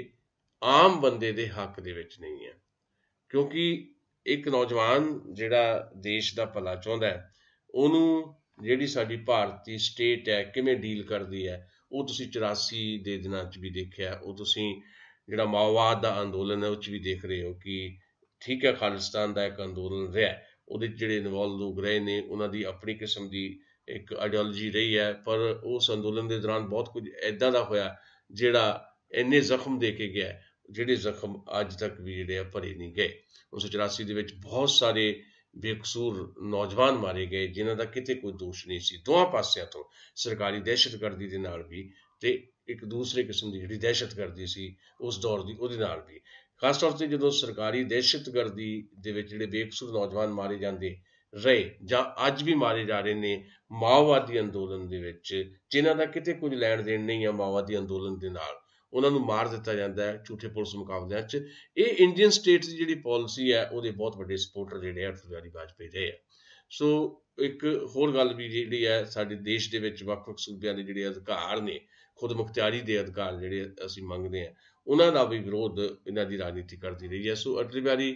ਆਮ ਬੰਦੇ ਦੇ ਹੱਕ ਦੇ ਵਿੱਚ ਨਹੀਂ ਹੈ। ਕਿਉਂਕਿ ਇੱਕ ਨੌਜਵਾਨ ਜਿਹੜਾ ਦੇਸ਼ ਦਾ ਭਲਾ ਚਾਹੁੰਦਾ ਹੈ, ਉਹਨੂੰ ਜਿਹੜੀ ਸਾਡੀ ਭਾਰਤੀ ਸਟੇਟ ਹੈ ਕਿਵੇਂ ਡੀਲ ਕਰਦੀ ਹੈ, ਉਹ ਤੁਸੀਂ 84 ਦੇ ਦਿਨਾਂ 'ਚ ਵੀ ਦੇਖਿਆ। ਉਹ ਤੁਸੀਂ ਜਿਹੜਾ ਮਾਓਵਾਦ ਦਾ ਅੰਦੋਲਨ ਹੈ ਉਹ 'ਚ ਵੀ ਦੇਖ ਰਹੇ ਹੋ ਕਿ ਠੀਕ ਹੈ, ਖਾਲਿਸਤਾਨ ਦਾ ਇੱਕ ਅੰਦੋਲਨ ਰਿਹਾ, ਉਹਦੇ 'ਚ ਜਿਹੜੇ ਇਨਵੋਲਵ ਲੋਕ ਰਹੇ ਨੇ ਉਹਨਾਂ ਦੀ ਆਪਣੀ ਕਿਸਮ ਦੀ ਇੱਕ ਆਈਡੀਓਲੋਜੀ ਰਹੀ ਹੈ, ਪਰ ਉਸ ਅੰਦੋਲਨ ਦੇ ਦੌਰਾਨ ਬਹੁਤ ਕੁਝ ਇੱਦਾਂ ਦਾ ਹੋਇਆ ਜਿਹੜਾ ਇੰਨੇ ਜ਼ਖਮ ਦੇ ਕੇ ਗਿਆ, ਜਿਹੜੇ ਜ਼ਖਮ ਅੱਜ ਤੱਕ ਵੀ ਜਿਹੜੇ ਆ ਭਰੇ ਨਹੀਂ ਗਏ। 1984 ਦੇ ਵਿੱਚ ਬਹੁਤ ਸਾਰੇ ਬੇਕਸੂਰ ਨੌਜਵਾਨ ਮਾਰੇ ਗਏ ਜਿਨ੍ਹਾਂ ਦਾ ਕਿਤੇ ਕੋਈ ਦੋਸ਼ ਨਹੀਂ ਸੀ, ਦੋਵਾਂ ਪਾਸਿਆਂ ਤੋਂ, ਸਰਕਾਰੀ ਦਹਿਸ਼ਤਗਰਦੀ ਦੇ ਨਾਲ ਵੀ ਤੇ ਇੱਕ ਦੂਸਰੇ ਕਿਸਮ ਦੀ ਜਿਹੜੀ ਦਹਿਸ਼ਤਗਰਦੀ ਸੀ ਉਸ ਦੌਰ ਦੀ, ਉਹਦੇ ਨਾਲ ਵੀ। ਖਾਸ ਤੌਰ 'ਤੇ ਜਦੋਂ ਸਰਕਾਰੀ ਦਹਿਸ਼ਤਗਰਦੀ ਦੇ ਵਿੱਚ ਜਿਹੜੇ ਬੇਕਸੂਰ ਨੌਜਵਾਨ ਮਾਰੇ ਜਾਂਦੇ ਰਹੇ ਜਾਂ ਅੱਜ ਵੀ ਮਾਰੇ ਜਾ ਰਹੇ ਨੇ ਮਾਓਵਾਦੀ ਅੰਦੋਲਨ ਦੇ ਵਿੱਚ, ਜਿਨ੍ਹਾਂ ਦਾ ਕਿਤੇ ਕੁਝ ਲੈਣ ਦੇਣ ਨਹੀਂ ਹੈ ਮਾਓਵਾਦੀ ਅੰਦੋਲਨ ਦੇ ਨਾਲ, ਉਹਨਾਂ ਨੂੰ ਮਾਰ ਦਿੱਤਾ ਜਾਂਦਾ ਹੈ ਝੂਠੇ ਪੁਲਿਸ ਮੁਕਾਬਲਿਆਂ 'ਚ। ਇਹ ਇੰਡੀਅਨ ਸਟੇਟ ਦੀ ਜਿਹੜੀ ਪਾਲਿਸੀ ਹੈ ਉਹਦੇ ਬਹੁਤ ਵੱਡੇ ਸਪੋਰਟਰ ਜਿਹੜੇ ਅਟਲ ਬਿਹਾਰੀ ਵਾਜਪੇਈ ਰਹੇ ਆ। ਸੋ ਇੱਕ ਹੋਰ ਗੱਲ ਵੀ ਜਿਹੜੀ ਹੈ, ਸਾਡੇ ਦੇਸ਼ ਦੇ ਵਿੱਚ ਵੱਖ-ਵੱਖ ਸੂਬਿਆਂ ਦੇ ਜਿਹੜੇ ਅਧਿਕਾਰ ਨੇ, ਖੁਦ ਮੁਖਤਿਆਰੀ ਦੇ ਅਧਿਕਾਰ ਜਿਹੜੇ ਅਸੀਂ ਮੰਗਦੇ ਹਾਂ, ਉਹਨਾਂ ਦਾ ਵੀ ਵਿਰੋਧ ਇਹਨਾਂ ਦੀ ਰਾਜਨੀਤੀ ਕਰਦੀ ਰਹੀ ਹੈ। ਸੋ ਅਟਲ ਬਿਹਾਰੀ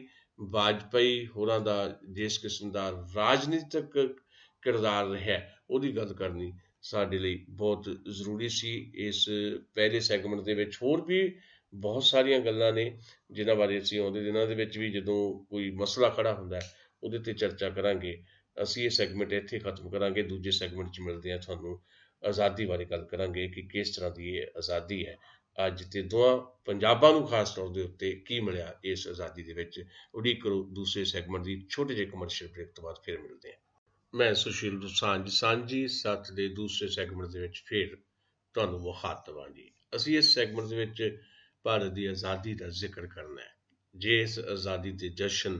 ਵਾਜਪੇਈ ਹੋਰਾਂ ਦਾ ਜਿਸ ਕਿਸਮ ਦਾ ਰਾਜਨੀਤਿਕ ਕਿਰਦਾਰ ਰਿਹਾ, ਉਹਦੀ ਗੱਲ ਕਰਨੀ ਸਾਡੇ ਲਈ ਬਹੁਤ ਜ਼ਰੂਰੀ ਸੀ। ਇਸ ਪਹਿਲੇ ਸੈਗਮੈਂਟ ਦੇ ਵਿੱਚ ਹੋਰ ਵੀ ਬਹੁਤ ਸਾਰੀਆਂ ਗੱਲਾਂ ਨੇ ਜਿਨ੍ਹਾਂ ਬਾਰੇ ਅਸੀਂ ਆਉਂਦੇ ਦਿਨਾਂ ਦੇ ਵਿੱਚ ਵੀ ਜਦੋਂ ਕੋਈ ਮਸਲਾ ਖੜਾ ਹੁੰਦਾ ਉਹਦੇ 'ਤੇ ਚਰਚਾ ਕਰਾਂਗੇ। ਅਸੀਂ ਇਹ ਸੈਗਮੈਂਟ ਇੱਥੇ ਖਤਮ ਕਰਾਂਗੇ, ਦੂਜੇ ਸੈਗਮੈਂਟ 'ਚ ਮਿਲਦੇ ਹਾਂ ਤੁਹਾਨੂੰ। ਆਜ਼ਾਦੀ ਬਾਰੇ ਗੱਲ ਕਰਾਂਗੇ ਕਿ ਕਿਸ ਤਰ੍ਹਾਂ ਦੀ ਇਹ ਆਜ਼ਾਦੀ ਹੈ ਅੱਜ, ਤੇ ਦੋਵਾਂ ਪੰਜਾਬਾਂ ਨੂੰ ਖਾਸ ਤੌਰ ਦੇ ਉੱਤੇ ਕੀ ਮਿਲਿਆ ਇਸ ਆਜ਼ਾਦੀ ਦੇ ਵਿੱਚ। ਉਡੀਕ ਕਰੋ ਦੂਸਰੇ ਸੈਗਮੈਂਟ ਦੀ। ਛੋਟੇ ਜਿਹੇ ਕਮਰਸ਼ੀਅਲ ਬ੍ਰੇਕ ਤੋਂ ਬਾਅਦ ਫਿਰ ਮਿਲਦੇ ਹਾਂ। ਮੈਂ ਸੁਸ਼ੀਲ ਦੋਸਾਂਝ ਸਾਂਝੀ ਸੱਥ ਦੇ ਦੂਸਰੇ ਸੈਗਮੈਂਟ ਦੇ ਵਿੱਚ ਫਿਰ ਤੁਹਾਨੂੰ ਮੁਖਾਤਬ ਹਾਂ ਜੀ। ਅਸੀਂ ਇਸ ਸੈਗਮੈਂਟ ਦੇ ਵਿੱਚ ਭਾਰਤ ਦੀ ਆਜ਼ਾਦੀ ਦਾ ਜ਼ਿਕਰ ਕਰਨਾ ਹੈ। ਜੇ ਇਸ ਆਜ਼ਾਦੀ ਦੇ ਜਸ਼ਨ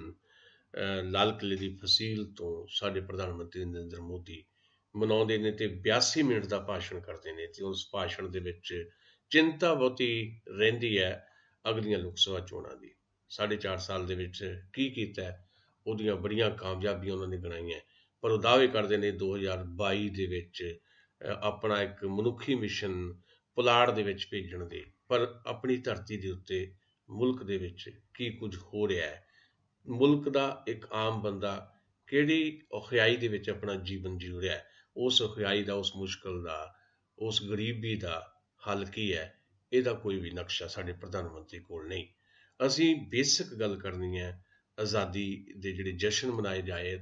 ਲਾਲ ਕਿਲੇ ਦੀ ਫਸੀਲ ਤੋਂ ਸਾਡੇ ਪ੍ਰਧਾਨ ਮੰਤਰੀ ਨਰਿੰਦਰ ਮੋਦੀ ਮਨਾਉਂਦੇ ਨੇ ਤੇ 82 ਮਿੰਟ ਦਾ ਭਾਸ਼ਣ ਕਰਦੇ ਨੇ, ਤੇ ਉਸ ਭਾਸ਼ਣ ਦੇ ਵਿੱਚ ਚਿੰਤਾ ਬਹੁਤੀ ਰਹਿੰਦੀ ਹੈ ਅਗਲੀਆਂ ਲੋਕ ਸਭਾ ਚੋਣਾਂ ਦੀ। 4.5 ਸਾਲ ਦੇ ਵਿੱਚ ਕੀ ਕੀਤਾ, ਉਹਦੀਆਂ ਬੜੀਆਂ ਕਾਮਯਾਬੀਆਂ ਉਹਨਾਂ ਨੇ ਗਿਣਾਈਆਂ, ਪਰ ਉਹ ਦਾਅਵੇ ਕਰਦੇ ਨੇ 2022 ਦੇ ਵਿੱਚ ਆਪਣਾ ਇੱਕ ਮਨੁੱਖੀ ਮਿਸ਼ਨ ਪੁਲਾੜ ਦੇ ਵਿੱਚ ਭੇਜਣ ਦੇ। ਪਰ ਆਪਣੀ ਧਰਤੀ ਦੇ ਉੱਤੇ ਮੁਲਕ ਦੇ ਵਿੱਚ ਕੀ ਕੁਝ ਹੋ ਰਿਹਾ ਹੈ, ਮੁਲਕ ਦਾ ਇੱਕ ਆਮ ਬੰਦਾ ਕਿਹੜੀ ਔਖਿਆਈ ਦੇ ਵਿੱਚ ਆਪਣਾ ਜੀਵਨ ਜੀ ਰਿਹਾ ਹੈ, ਉਸ ਔਖਿਆਈ ਦਾ, ਉਸ ਮੁਸ਼ਕਲ ਦਾ, ਉਸ ਗਰੀਬੀ ਦਾ ਹੱਲ ਕੀ ਹੈ, ਇਹਦਾ ਕੋਈ ਵੀ ਨਕਸ਼ਾ ਸਾਡੇ ਪ੍ਰਧਾਨ ਮੰਤਰੀ ਕੋਲ ਨਹੀਂ। ਅਸੀਂ ਬੇਸਿਕ ਗੱਲ ਕਰਨੀ ਹੈ ਆਜ਼ਾਦੀ ਦੇ ਜਿਹੜੇ ਜਸ਼ਨ ਮਨਾਏ ਜਾਏ,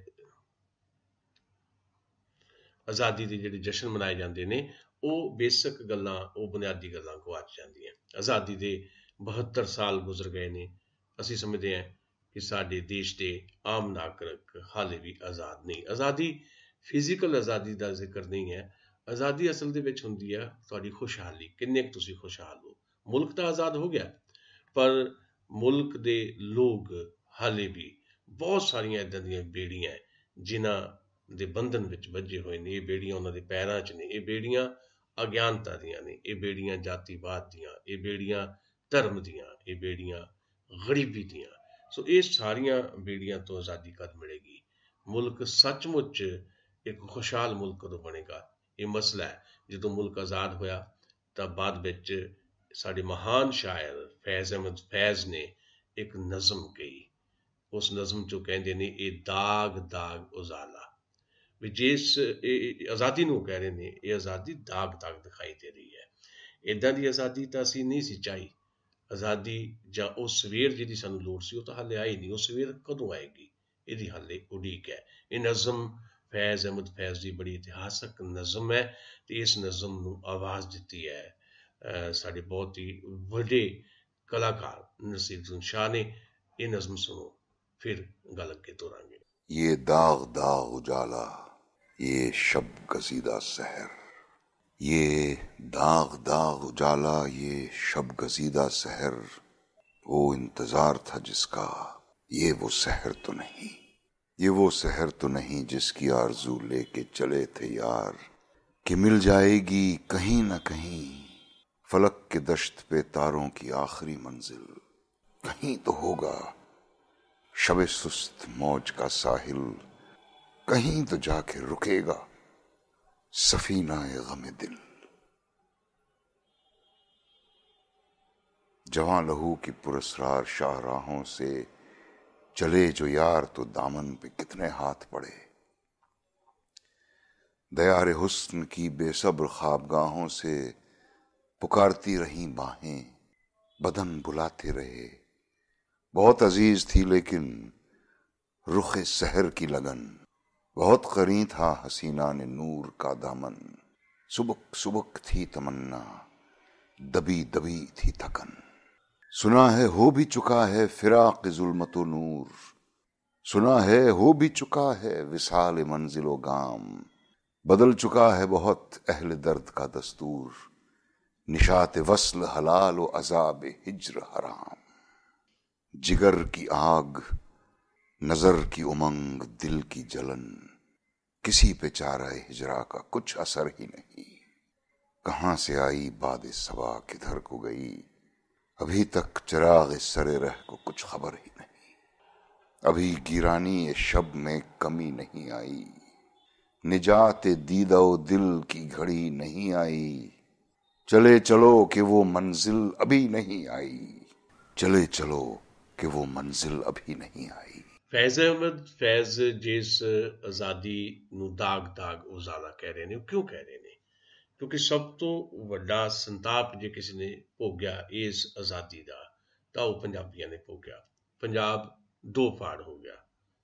ਆਜ਼ਾਦੀ ਦੇ ਜਿਹੜੇ ਜਸ਼ਨ ਮਨਾਏ ਜਾਂਦੇ ਨੇ, ਉਹ ਬੇਸਿਕ ਗੱਲਾਂ, ਉਹ ਬੁਨਿਆਦੀ ਗੱਲਾਂ ਗੁਆਚ ਜਾਂਦੀਆਂ। ਆਜ਼ਾਦੀ ਦੇ 72 ਸਾਲ ਗੁਜ਼ਰ ਗਏ ਨੇ। ਅਸੀਂ ਸਮਝਦੇ ਹਾਂ ਕਿ ਸਾਡੇ ਦੇਸ਼ ਦੇ ਆਮ ਨਾਗਰਿਕ ਹਾਲੇ ਵੀ ਆਜ਼ਾਦ ਨਹੀਂ। ਆਜ਼ਾਦੀ ਫਿਜ਼ੀਕਲ ਆਜ਼ਾਦੀ ਦਾ ਜ਼ਿਕਰ ਨਹੀਂ ਹੈ। ਆਜ਼ਾਦੀ ਅਸਲ ਦੇ ਵਿੱਚ ਹੁੰਦੀ ਹੈ ਤੁਹਾਡੀ ਖੁਸ਼ਹਾਲੀ, ਕਿੰਨੇ ਕੁ ਤੁਸੀਂ ਖੁਸ਼ਹਾਲ ਹੋ। ਮੁਲਕ ਤਾਂ ਆਜ਼ਾਦ ਹੋ ਗਿਆ, ਪਰ ਮੁਲਕ ਦੇ ਲੋਕ ਹਾਲੇ ਵੀ ਬਹੁਤ ਸਾਰੀਆਂ ਇੱਦਾਂ ਦੀਆਂ ਬੇੜੀਆਂ ਜਿਨ੍ਹਾਂ ਦੇ ਬੰਧਨ ਵਿੱਚ ਬੱਝੇ ਹੋਏ ਨੇ। ਇਹ ਬੇੜੀਆਂ ਉਹਨਾਂ ਦੇ ਪੈਰਾਂ 'ਚ ਨੇ, ਇਹ ਬੇੜੀਆਂ ਅਗਿਆਨਤਾ ਦੀਆਂ ਨੇ, ਇਹ ਬੇੜੀਆਂ ਜਾਤੀਵਾਦ ਦੀਆਂ, ਇਹ ਬੇੜੀਆਂ ਧਰਮ ਦੀਆਂ, ਇਹ ਬੇੜੀਆਂ ਗਰੀਬੀ ਦੀਆਂ। ਸੋ ਇਹ ਸਾਰੀਆਂ ਬੇੜੀਆਂ ਤੋਂ ਆਜ਼ਾਦੀ ਕਦ ਮਿਲੇਗੀ? ਮੁਲਕ ਸੱਚਮੁੱਚ ਇੱਕ ਖੁਸ਼ਹਾਲ ਮੁਲਕ ਕਦੋਂ ਬਣੇਗਾ? ਇਹ ਮਸਲਾ ਹੈ। ਜਦੋਂ ਮੁਲਕ ਆਜ਼ਾਦ ਹੋਇਆ ਤਾਂ ਬਾਅਦ ਵਿੱਚ ਸਾਡੇ ਮਹਾਨ ਸ਼ਾਇਰ ਫੈਜ਼ ਅਹਿਮਦ ਫੈਜ਼ ਨੇ ਇੱਕ ਨਜ਼ਮ ਕਹੀ। ਉਸ ਨਜ਼ਮ 'ਚੋਂ ਕਹਿੰਦੇ ਨੇ, ਇਹ ਦਾਗ ਦਾਗ ਉਜਾਲਾ, ਵੀ ਜਿਸ ਇਹ ਆਜ਼ਾਦੀ ਨੂੰ ਕਹਿ ਰਹੇ ਨੇ, ਇਹ ਆਜ਼ਾਦੀ ਦਾਗ ਦਾਗ ਦਿਖਾਈ ਦੇ ਰਹੀ ਹੈ। ਇੱਦਾਂ ਦੀ ਆਜ਼ਾਦੀ ਤਾਂ ਅਸੀਂ ਨਹੀਂ ਸੀ ਚਾਹੀ। ਆਜ਼ਾਦੀ ਜਾਂ ਉਹ ਸਵੇਰ ਜਿਹਦੀ ਸਾਨੂੰ ਲੋੜ ਸੀ, ਉਹ ਤਾਂ ਹਾਲੇ ਆਈ ਨਹੀਂ। ਉਹ ਸਵੇਰ ਕਦੋਂ ਆਏਗੀ, ਇਹਦੀ ਹਾਲੇ ਉਡੀਕ ਹੈ। ਇਹ ਨਜ਼ਮ ਫੈਜ਼ ਅਹਿਮਦ ਫੈਜ਼ ਦੀ ਬੜੀ ਇਤਿਹਾਸਕ ਨਜ਼ਮ ਹੈ, ਤੇ ਇਸ ਨਜ਼ਮ ਨੂੰ ਆਵਾਜ਼ ਦਿੱਤੀ ਹੈ ਸਾਡੇ ਬਹੁਤ ਹੀ ਵੱਡੇ ਕਲਾਕਾਰ ਨਸੀਰੁद्दीन शाह ने। ये नज़म सुनो, फिर गल अगे तोरांगे। ये दाग दाग उजाला, ये शब गजीदा सहर, ये दाग दाग उजाला, ये शब गजीदा सहर, वो इंतजार था जिसका, ये वो सहर तो नहीं, ये वो सहर तो नहीं जिसकी आरज़ू लेके चले थे यार, कि मिल जाएगी कहीं ना कहीं फलक के दश्त पे तारों की आखिरी मंजिल। कहीं तो होगा शबे सुस्त मौज का साहिल, कहीं तो जाके रुकेगा सफीना ए गम दिल। जवां लहू की पुरस्रार शाहराहों से चले जो यार, तो दामन पे कितने हाथ पड़े। दयार हुस्न की बेसब्र ख्वाबगाहों से पुकारती रही बाहें, बदन बुलाते रहे। बहुत अजीज थी लेकिन रुखे सहर की लगन, बहुत करीं था हसीना ने नूर का दामन। सुबक सुबक थी तमन्ना, दबी दबी थी थकन। सुना है हो भी चुका है फिराक जुल्मतो नूर, सुना है हो भी चुका है विसाल मंजिलो गाम। बदल चुका है बहुत अहले दर्द का दस्तूर, निशात वस्ल हलाल व अजाब हिज्र हराम। जिगर की आग, नजर की उमंग, दिल की जलन, किसी पे चारा हिजरा का कुछ असर ही नहीं। कहां से आई बाद सबा किधर को गई, अभी तक चिराग सरे रह को कुछ खबर ही नहीं। अभी गिरानी ये शब में कमी नहीं आई, निजात दीदो दिल की घड़ी नहीं आई। चले चलो कि वो मंजिल अभी नहीं आई, चले चलो कि वो मंजिल अभी नहीं आई। ਫੈਜ਼ ਅਹਿਮਦ ਫੈਜ਼ ਜਿਸ ਆਜ਼ਾਦੀ ਨੂੰ ਦਾਗ ਉਜਾਲਾ ਕਹਿ ਰਹੇ ਨੇ, ਉਹ ਕਿਉਂ ਕਹਿ ਰਹੇ ਨੇ? ਕਿਉਂਕਿ ਸਭ ਤੋਂ ਵੱਡਾ ਸੰਤਾਪ ਜੇ ਕਿਸੇ ਨੇ ਭੋਗਿਆ ਇਸ ਆਜ਼ਾਦੀ ਦਾ, ਤਾਂ ਉਹ ਪੰਜਾਬੀਆਂ ਨੇ ਭੋਗਿਆ। ਪੰਜਾਬ ਦੋ ਫਾੜ ਹੋ ਗਿਆ,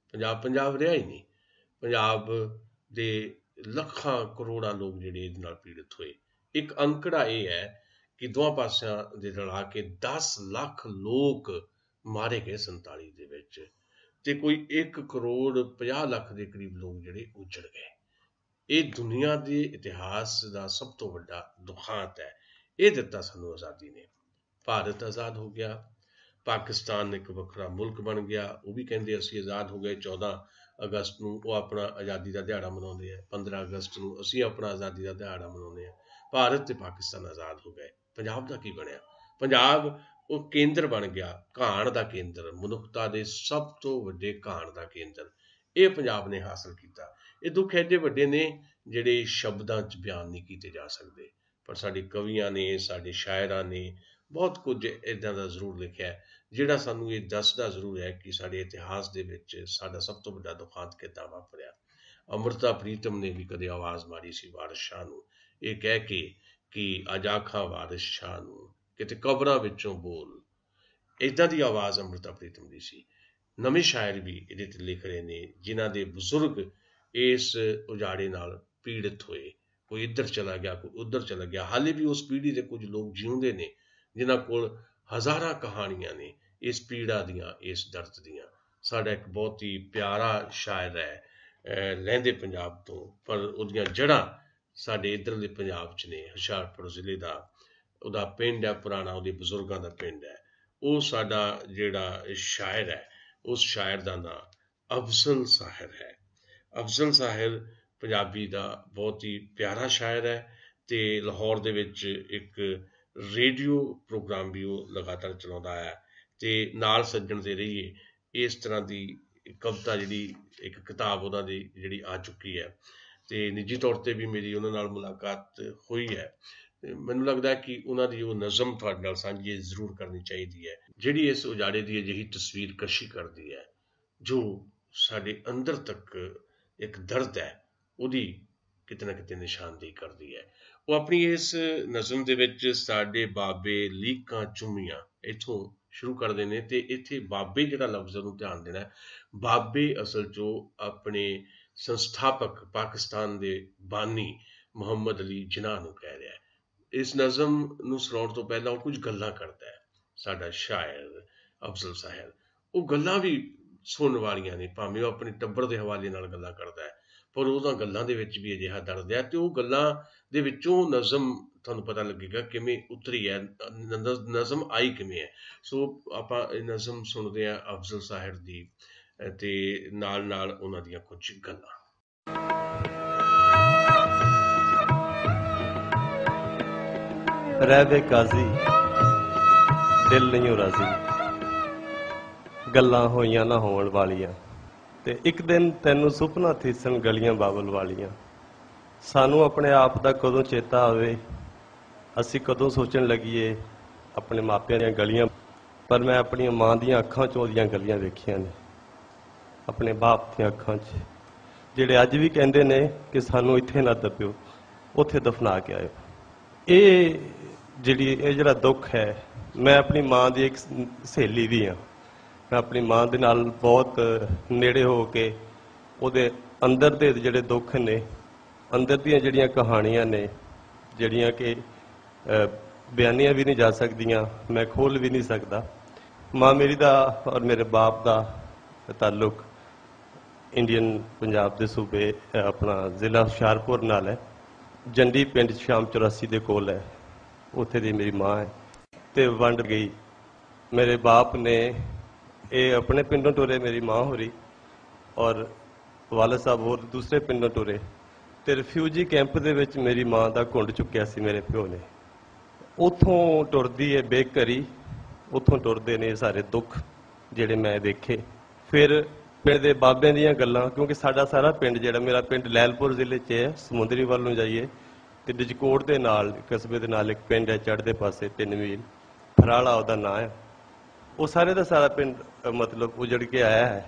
ਪੰਜਾਬ ਰਿਹਾ ਹੀ ਨਹੀਂ। ਪੰਜਾਬ ਦੇ ਲੱਖਾਂ ਕਰੋੜਾਂ ਲੋਕ ਜਿਹੜੇ ਇਹਦੇ ਨਾਲ ਪੀੜਿਤ ਹੋਏ। ਇੱਕ ਅੰਕੜਾ ਇਹ ਹੈ ਕਿ ਦੋਵਾਂ ਪਾਸਿਆਂ ਦੇ ਰਲਾ ਕੇ 10 ਲੱਖ ਲੋਕ ਮਾਰੇ ਗਏ 47 ਦੇ ਵਿੱਚ, ਤੇ ਕੋਈ 1 ਕਰੋੜ 50 ਲੱਖ ਦੇ ਕਰੀਬ ਲੋਕ ਜਿਹੜੇ ਉਜੜ ਗਏ। ਇਹ ਦੁਨੀਆ ਦੇ ਇਤਿਹਾਸ ਦਾ ਸਭ ਤੋਂ ਵੱਡਾ ਦੁਖਾਂਤ ਹੈ। ਇਹ ਦਿੱਤਾ ਸਾਨੂੰ ਆਜ਼ਾਦੀ ਨੇ। ਭਾਰਤ ਆਜ਼ਾਦ ਹੋ ਗਿਆ, ਪਾਕਿਸਤਾਨ ਇੱਕ ਵੱਖਰਾ ਮੁਲਕ ਬਣ ਗਿਆ। ਉਹ ਵੀ ਕਹਿੰਦੇ ਅਸੀਂ ਆਜ਼ਾਦ ਹੋ ਗਏ। 14 ਅਗਸਤ ਨੂੰ ਉਹ ਆਪਣਾ ਆਜ਼ਾਦੀ ਦਾ ਦਿਹਾੜਾ ਮਨਾਉਂਦੇ ਆ, 15 ਅਗਸਤ ਨੂੰ ਅਸੀਂ ਆਪਣਾ ਆਜ਼ਾਦੀ ਦਾ ਦਿਹਾੜਾ ਮਨਾਉਂਦੇ ਆ। ਭਾਰਤ ਤੇ ਪਾਕਿਸਤਾਨ ਆਜ਼ਾਦ ਹੋ ਗਏ। ਪੰਜਾਬ ਦਾ ਕੀ ਬਣਿਆ? ਪੰਜਾਬ ਉਹ ਕੇਂਦਰ ਬਣ ਗਿਆ, ਘਾਣ ਦਾ ਕੇਂਦਰ, ਮਨੁੱਖਤਾ ਦੇ ਸਭ ਤੋਂ ਵੱਡੇ ਘਾਣ ਦਾ ਕੇਂਦਰ। ਇਹ ਪੰਜਾਬ ਨੇ ਹਾਸਲ ਕੀਤਾ। ਇਹ ਦੁੱਖ ਐਡੇ ਵੱਡੇ ਨੇ ਜਿਹੜੇ ਸ਼ਬਦਾਂ 'ਚ ਬਿਆਨ ਨਹੀਂ ਕੀਤੇ ਜਾ ਸਕਦੇ। ਪਰ ਸਾਡੇ ਕਵੀਆਂ ਨੇ, ਸਾਡੇ ਸ਼ਾਇਰਾਂ ਨੇ ਬਹੁਤ ਕੁਝ ਇੱਦਾਂ ਦਾ ਜ਼ਰੂਰ ਲਿਖਿਆ ਜਿਹੜਾ ਸਾਨੂੰ ਇਹ ਦੱਸਦਾ ਜ਼ਰੂਰ ਹੈ ਕਿ ਸਾਡੇ ਇਤਿਹਾਸ ਦੇ ਵਿੱਚ ਸਾਡਾ ਸਭ ਤੋਂ ਵੱਡਾ ਦੁਖਾਂਤ ਕਿੱਦਾਂ ਵਾਪਰਿਆ। ਅੰਮ੍ਰਿਤਾ ਪ੍ਰੀਤਮ ਨੇ ਵੀ ਕਦੇ ਆਵਾਜ਼ ਮਾਰੀ ਸੀ ਵਾਰਿਸ ਸ਼ਾਹ ਨੂੰ, ਇਹ ਕਹਿ ਕੇ ਕਿ ਅੱਜ ਆਖਾਂ ਵਾਰਿਸ ਸ਼ਾਹ ਨੂੰ ਕਿਤੇ ਕਬਰਾਂ ਵਿੱਚੋਂ ਬੋਲ। ਇੱਦਾਂ ਦੀ ਆਵਾਜ਼ ਅੰਮ੍ਰਿਤਾ ਪ੍ਰੀਤਮ ਦੀ ਸੀ। ਨਵੇਂ ਸ਼ਾਇਰ ਵੀ ਇਹਦੇ 'ਤੇ ਲਿਖ ਰਹੇ ਨੇ ਜਿਨ੍ਹਾਂ ਦੇ ਬਜ਼ੁਰਗ ਇਸ ਉਜਾੜੇ ਨਾਲ ਪੀੜਿਤ ਹੋਏ। ਕੋਈ ਇੱਧਰ ਚਲਾ ਗਿਆ, ਕੋਈ ਉੱਧਰ ਚਲਾ ਗਿਆ। ਹਾਲੇ ਵੀ ਉਸ ਪੀੜ੍ਹੀ ਦੇ ਕੁਝ ਲੋਕ ਜਿਉਂਦੇ ਨੇ ਜਿਨ੍ਹਾਂ ਕੋਲ ਹਜ਼ਾਰਾਂ ਕਹਾਣੀਆਂ ਨੇ ਇਸ ਪੀੜਾ ਦੀਆਂ, ਇਸ ਦਰਦ ਦੀਆਂ। ਸਾਡਾ ਇੱਕ ਬਹੁਤ ਹੀ ਪਿਆਰਾ ਸ਼ਾਇਰ ਹੈ ਲਹਿੰਦੇ ਪੰਜਾਬ ਤੋਂ, ਪਰ ਉਹਦੀਆਂ ਜੜ੍ਹਾਂ ਸਾਡੇ ਇੱਧਰਲੇ ਪੰਜਾਬ 'ਚ ਨੇ। ਹੁਸ਼ਿਆਰਪੁਰ ਜ਼ਿਲ੍ਹੇ ਦਾ ਉਹਦਾ ਪਿੰਡ ਹੈ ਪੁਰਾਣਾ, ਉਹਦੇ ਬਜ਼ੁਰਗਾਂ ਦਾ ਪਿੰਡ ਹੈ। ਉਹ ਸਾਡਾ ਜਿਹੜਾ ਸ਼ਾਇਰ ਹੈ, ਉਸ ਸ਼ਾਇਰ ਦਾ ਨਾਂ ਅਫਜ਼ਲ ਸਾਹਿਰ ਹੈ। ਅਫਜ਼ਲ ਸਾਹਿਰ ਪੰਜਾਬੀ ਦਾ ਬਹੁਤ ਹੀ ਪਿਆਰਾ ਸ਼ਾਇਰ ਹੈ ਅਤੇ ਲਾਹੌਰ ਦੇ ਵਿੱਚ ਇੱਕ ਰੇਡੀਓ ਪ੍ਰੋਗਰਾਮ ਵੀ ਉਹ ਲਗਾਤਾਰ ਚਲਾਉਂਦਾ ਹੈ। ਅਤੇ ਨਾਲ ਸੱਜਣ ਦੇ ਰਹੀਏ ਇਸ ਤਰ੍ਹਾਂ ਦੀ ਕਵਿਤਾ ਜਿਹੜੀ ਇੱਕ ਕਿਤਾਬ ਉਹਨਾਂ ਦੀ ਜਿਹੜੀ ਆ ਚੁੱਕੀ ਹੈ, ਅਤੇ ਨਿੱਜੀ ਤੌਰ 'ਤੇ ਵੀ ਮੇਰੀ ਉਹਨਾਂ ਨਾਲ ਮੁਲਾਕਾਤ ਹੋਈ ਹੈ। ਮੈਨੂੰ ਲੱਗਦਾ ਕਿ ਉਹਨਾਂ ਦੀ ਉਹ ਨਜ਼ਮ ਤੁਹਾਡੇ ਨਾਲ ਸਾਂਝੀ ਜ਼ਰੂਰ ਕਰਨੀ ਚਾਹੀਦੀ ਹੈ, ਜਿਹੜੀ ਇਸ ਉਜਾੜੇ ਦੀ ਅਜਿਹੀ ਤਸਵੀਰ ਕਸ਼ੀ ਕਰਦੀ ਹੈ ਜੋ ਸਾਡੇ ਅੰਦਰ ਤੱਕ ਇੱਕ ਦਰਦ ਹੈ ਉਹਦੀ ਕਿਤੇ ਨਾ ਕਿਤੇ ਨਿਸ਼ਾਨਦੇਹੀ ਕਰਦੀ ਹੈ। ਉਹ ਆਪਣੀ ਇਸ ਨਜ਼ਮ ਦੇ ਵਿੱਚ ਸਾਡੇ ਬਾਬੇ ਲੀਕਾਂ ਚੁੰਮੀਆਂ ਇੱਥੋਂ ਸ਼ੁਰੂ ਕਰਦੇ ਨੇ, ਅਤੇ ਇੱਥੇ ਬਾਬੇ ਜਿਹੜਾ ਲਫ਼ਜ਼ ਨੂੰ ਧਿਆਨ ਦੇਣਾ। ਬਾਬੇ ਅਸਲ 'ਚ ਉਹ ਆਪਣੇ ਸੰਸਥਾਪਕ ਪਾਕਿਸਤਾਨ ਦੇ ਬਾਨੀ ਮੁਹੰਮਦ ਅਲੀ ਜਿਨਾਹ ਨੂੰ ਕਹਿ ਰਿਹਾ। ਇਸ ਨਜ਼ਮ ਨੂੰ ਸੁਣਾਉਣ ਤੋਂ ਪਹਿਲਾਂ ਉਹ ਕੁਝ ਗੱਲਾਂ ਕਰਦਾ ਹੈ ਸਾਡਾ ਸ਼ਾਇਰ ਅਫਜ਼ਲ ਸਾਹਿਰ। ਉਹ ਗੱਲਾਂ ਵੀ ਸੁਣਨ ਵਾਲੀਆਂ ਨੇ, ਭਾਵੇਂ ਉਹ ਆਪਣੇ ਟੱਬਰ ਦੇ ਹਵਾਲੇ ਨਾਲ ਗੱਲਾਂ ਕਰਦਾ ਹੈ, ਪਰ ਉਹਨਾਂ ਗੱਲਾਂ ਦੇ ਵਿੱਚ ਵੀ ਅਜਿਹਾ ਦਰਦ ਹੈ। ਅਤੇ ਉਹ ਗੱਲਾਂ ਦੇ ਵਿੱਚੋਂ ਨਜ਼ਮ ਤੁਹਾਨੂੰ ਪਤਾ ਲੱਗੇਗਾ ਕਿਵੇਂ ਉਤਰੀ ਹੈ, ਨਜ਼ਮ ਆਈ ਕਿਵੇਂ ਹੈ। ਸੋ ਆਪਾਂ ਇਹ ਨਜ਼ਮ ਸੁਣਦੇ ਹਾਂ ਅਫਜ਼ਲ ਸਾਹਿਰ ਦੀ, ਅਤੇ ਨਾਲ ਨਾਲ ਉਹਨਾਂ ਦੀਆਂ ਕੁਝ ਗੱਲਾਂ। ਰਹਿਵੇ ਕਾਜ਼ੀ ਦਿਲ ਨਹੀਂ ਰਾਜ਼ੀ, ਗੱਲਾਂ ਹੋਈਆਂ ਨਾ ਹੋਣ ਵਾਲੀਆਂ। ਤੇ ਇੱਕ ਦਿਨ ਤੈਨੂੰ ਸੁਪਨਾ ਥੀਸਣ ਗਲੀਆਂ ਬਾਬਲ ਵਾਲੀਆਂ। ਸਾਨੂੰ ਆਪਣੇ ਆਪ ਦਾ ਕਦੋਂ ਚੇਤਾ ਆਵੇ, ਅਸੀਂ ਕਦੋਂ ਸੋਚਣ ਲੱਗੀਏ ਆਪਣੇ ਮਾਪਿਆਂ ਦੀਆਂ ਗਲੀਆਂ। ਪਰ ਮੈਂ ਆਪਣੀਆਂ ਮਾਂ ਦੀਆਂ ਅੱਖਾਂ 'ਚ ਉਹਦੀਆਂ ਗਲੀਆਂ ਵੇਖੀਆਂ ਨੇ, ਆਪਣੇ ਬਾਪ ਦੀਆਂ ਅੱਖਾਂ 'ਚ, ਜਿਹੜੇ ਅੱਜ ਵੀ ਕਹਿੰਦੇ ਨੇ ਕਿ ਸਾਨੂੰ ਇੱਥੇ ਨਾ ਦੱਬਿਓ, ਉੱਥੇ ਦਫਨਾ ਕੇ ਆਇਓ। ਇਹ ਜਿਹੜਾ ਦੁੱਖ ਹੈ, ਮੈਂ ਆਪਣੀ ਮਾਂ ਦੀ ਇੱਕ ਸਹੇਲੀ ਵੀ ਹਾਂ। ਮੈਂ ਆਪਣੀ ਮਾਂ ਦੇ ਨਾਲ ਬਹੁਤ ਨੇੜੇ ਹੋ ਕੇ ਉਹਦੇ ਅੰਦਰ ਦੇ ਜਿਹੜੇ ਦੁੱਖ ਨੇ, ਅੰਦਰ ਦੀਆਂ ਜਿਹੜੀਆਂ ਕਹਾਣੀਆਂ ਨੇ, ਜਿਹੜੀਆਂ ਕਿ ਬਿਆਨੀਆਂ ਵੀ ਨਹੀਂ ਜਾ ਸਕਦੀਆਂ, ਮੈਂ ਖੋਲ੍ਹ ਵੀ ਨਹੀਂ ਸਕਦਾ। ਮਾਂ ਮੇਰੀ ਦਾ ਔਰ ਮੇਰੇ ਬਾਪ ਦਾ ਤਾਲੁਕ ਇੰਡੀਅਨ ਪੰਜਾਬ ਦੇ ਸੂਬੇ ਆਪਣਾ ਜ਼ਿਲ੍ਹਾ ਹੁਸ਼ਿਆਰਪੁਰ ਨਾਲ ਹੈ। ਜੰਡੀ ਪਿੰਡ ਸ਼ਾਮ 84 ਦੇ ਕੋਲ ਹੈ, ਉੱਥੇ ਦੀ ਮੇਰੀ ਮਾਂ ਹੈ। ਤੇ ਵੰਡ ਗਈ, ਮੇਰੇ ਬਾਪ ਨੇ ਇਹ ਆਪਣੇ ਪਿੰਡੋਂ ਟੁਰੇ, ਮੇਰੀ ਮਾਂ ਹੋਰੀ ਔਰ ਵਾਲਦ ਸਾਹਿਬ ਹੋਰ ਦੂਸਰੇ ਪਿੰਡੋਂ ਟੁਰੇ। ਤੇ ਰਿਫਿਊਜੀ ਕੈਂਪ ਦੇ ਵਿੱਚ ਮੇਰੀ ਮਾਂ ਦਾ ਘੁੰਡ ਚੁੱਕਿਆ ਸੀ ਮੇਰੇ ਪਿਓ ਨੇ। ਉੱਥੋਂ ਟੁਰਦੀ ਹੈ ਬੇਘਰੀ, ਉੱਥੋਂ ਟੁਰਦੇ ਨੇ ਸਾਰੇ ਦੁੱਖ ਜਿਹੜੇ ਮੈਂ ਦੇਖੇ। ਫਿਰ ਪਿੰਡ ਦੇ ਬਾਬਿਆਂ ਦੀਆਂ ਗੱਲਾਂ, ਕਿਉਂਕਿ ਸਾਡਾ ਸਾਰਾ ਪਿੰਡ ਜਿਹੜਾ, ਮੇਰਾ ਪਿੰਡ ਲੈਲਪੁਰ ਜ਼ਿਲ੍ਹੇ 'ਚ ਹੈ, ਸਮੁੰਦਰੀ ਵੱਲ ਨੂੰ ਜਾਈਏ ਤੇ ਡਿਜਕੋਟ ਦੇ ਨਾਲ ਕਸਬੇ ਦੇ ਨਾਲ ਇੱਕ ਪਿੰਡ ਹੈ ਚੜ੍ਹਦੇ ਪਾਸੇ 3 ਮੀਲ, ਫਰਾਲਾ ਉਹਦਾ ਨਾਂ ਹੈ। ਉਹ ਸਾਰੇ ਦਾ ਸਾਰਾ ਪਿੰਡ ਮਤਲਬ ਉਜੜ ਕੇ ਆਇਆ ਹੈ।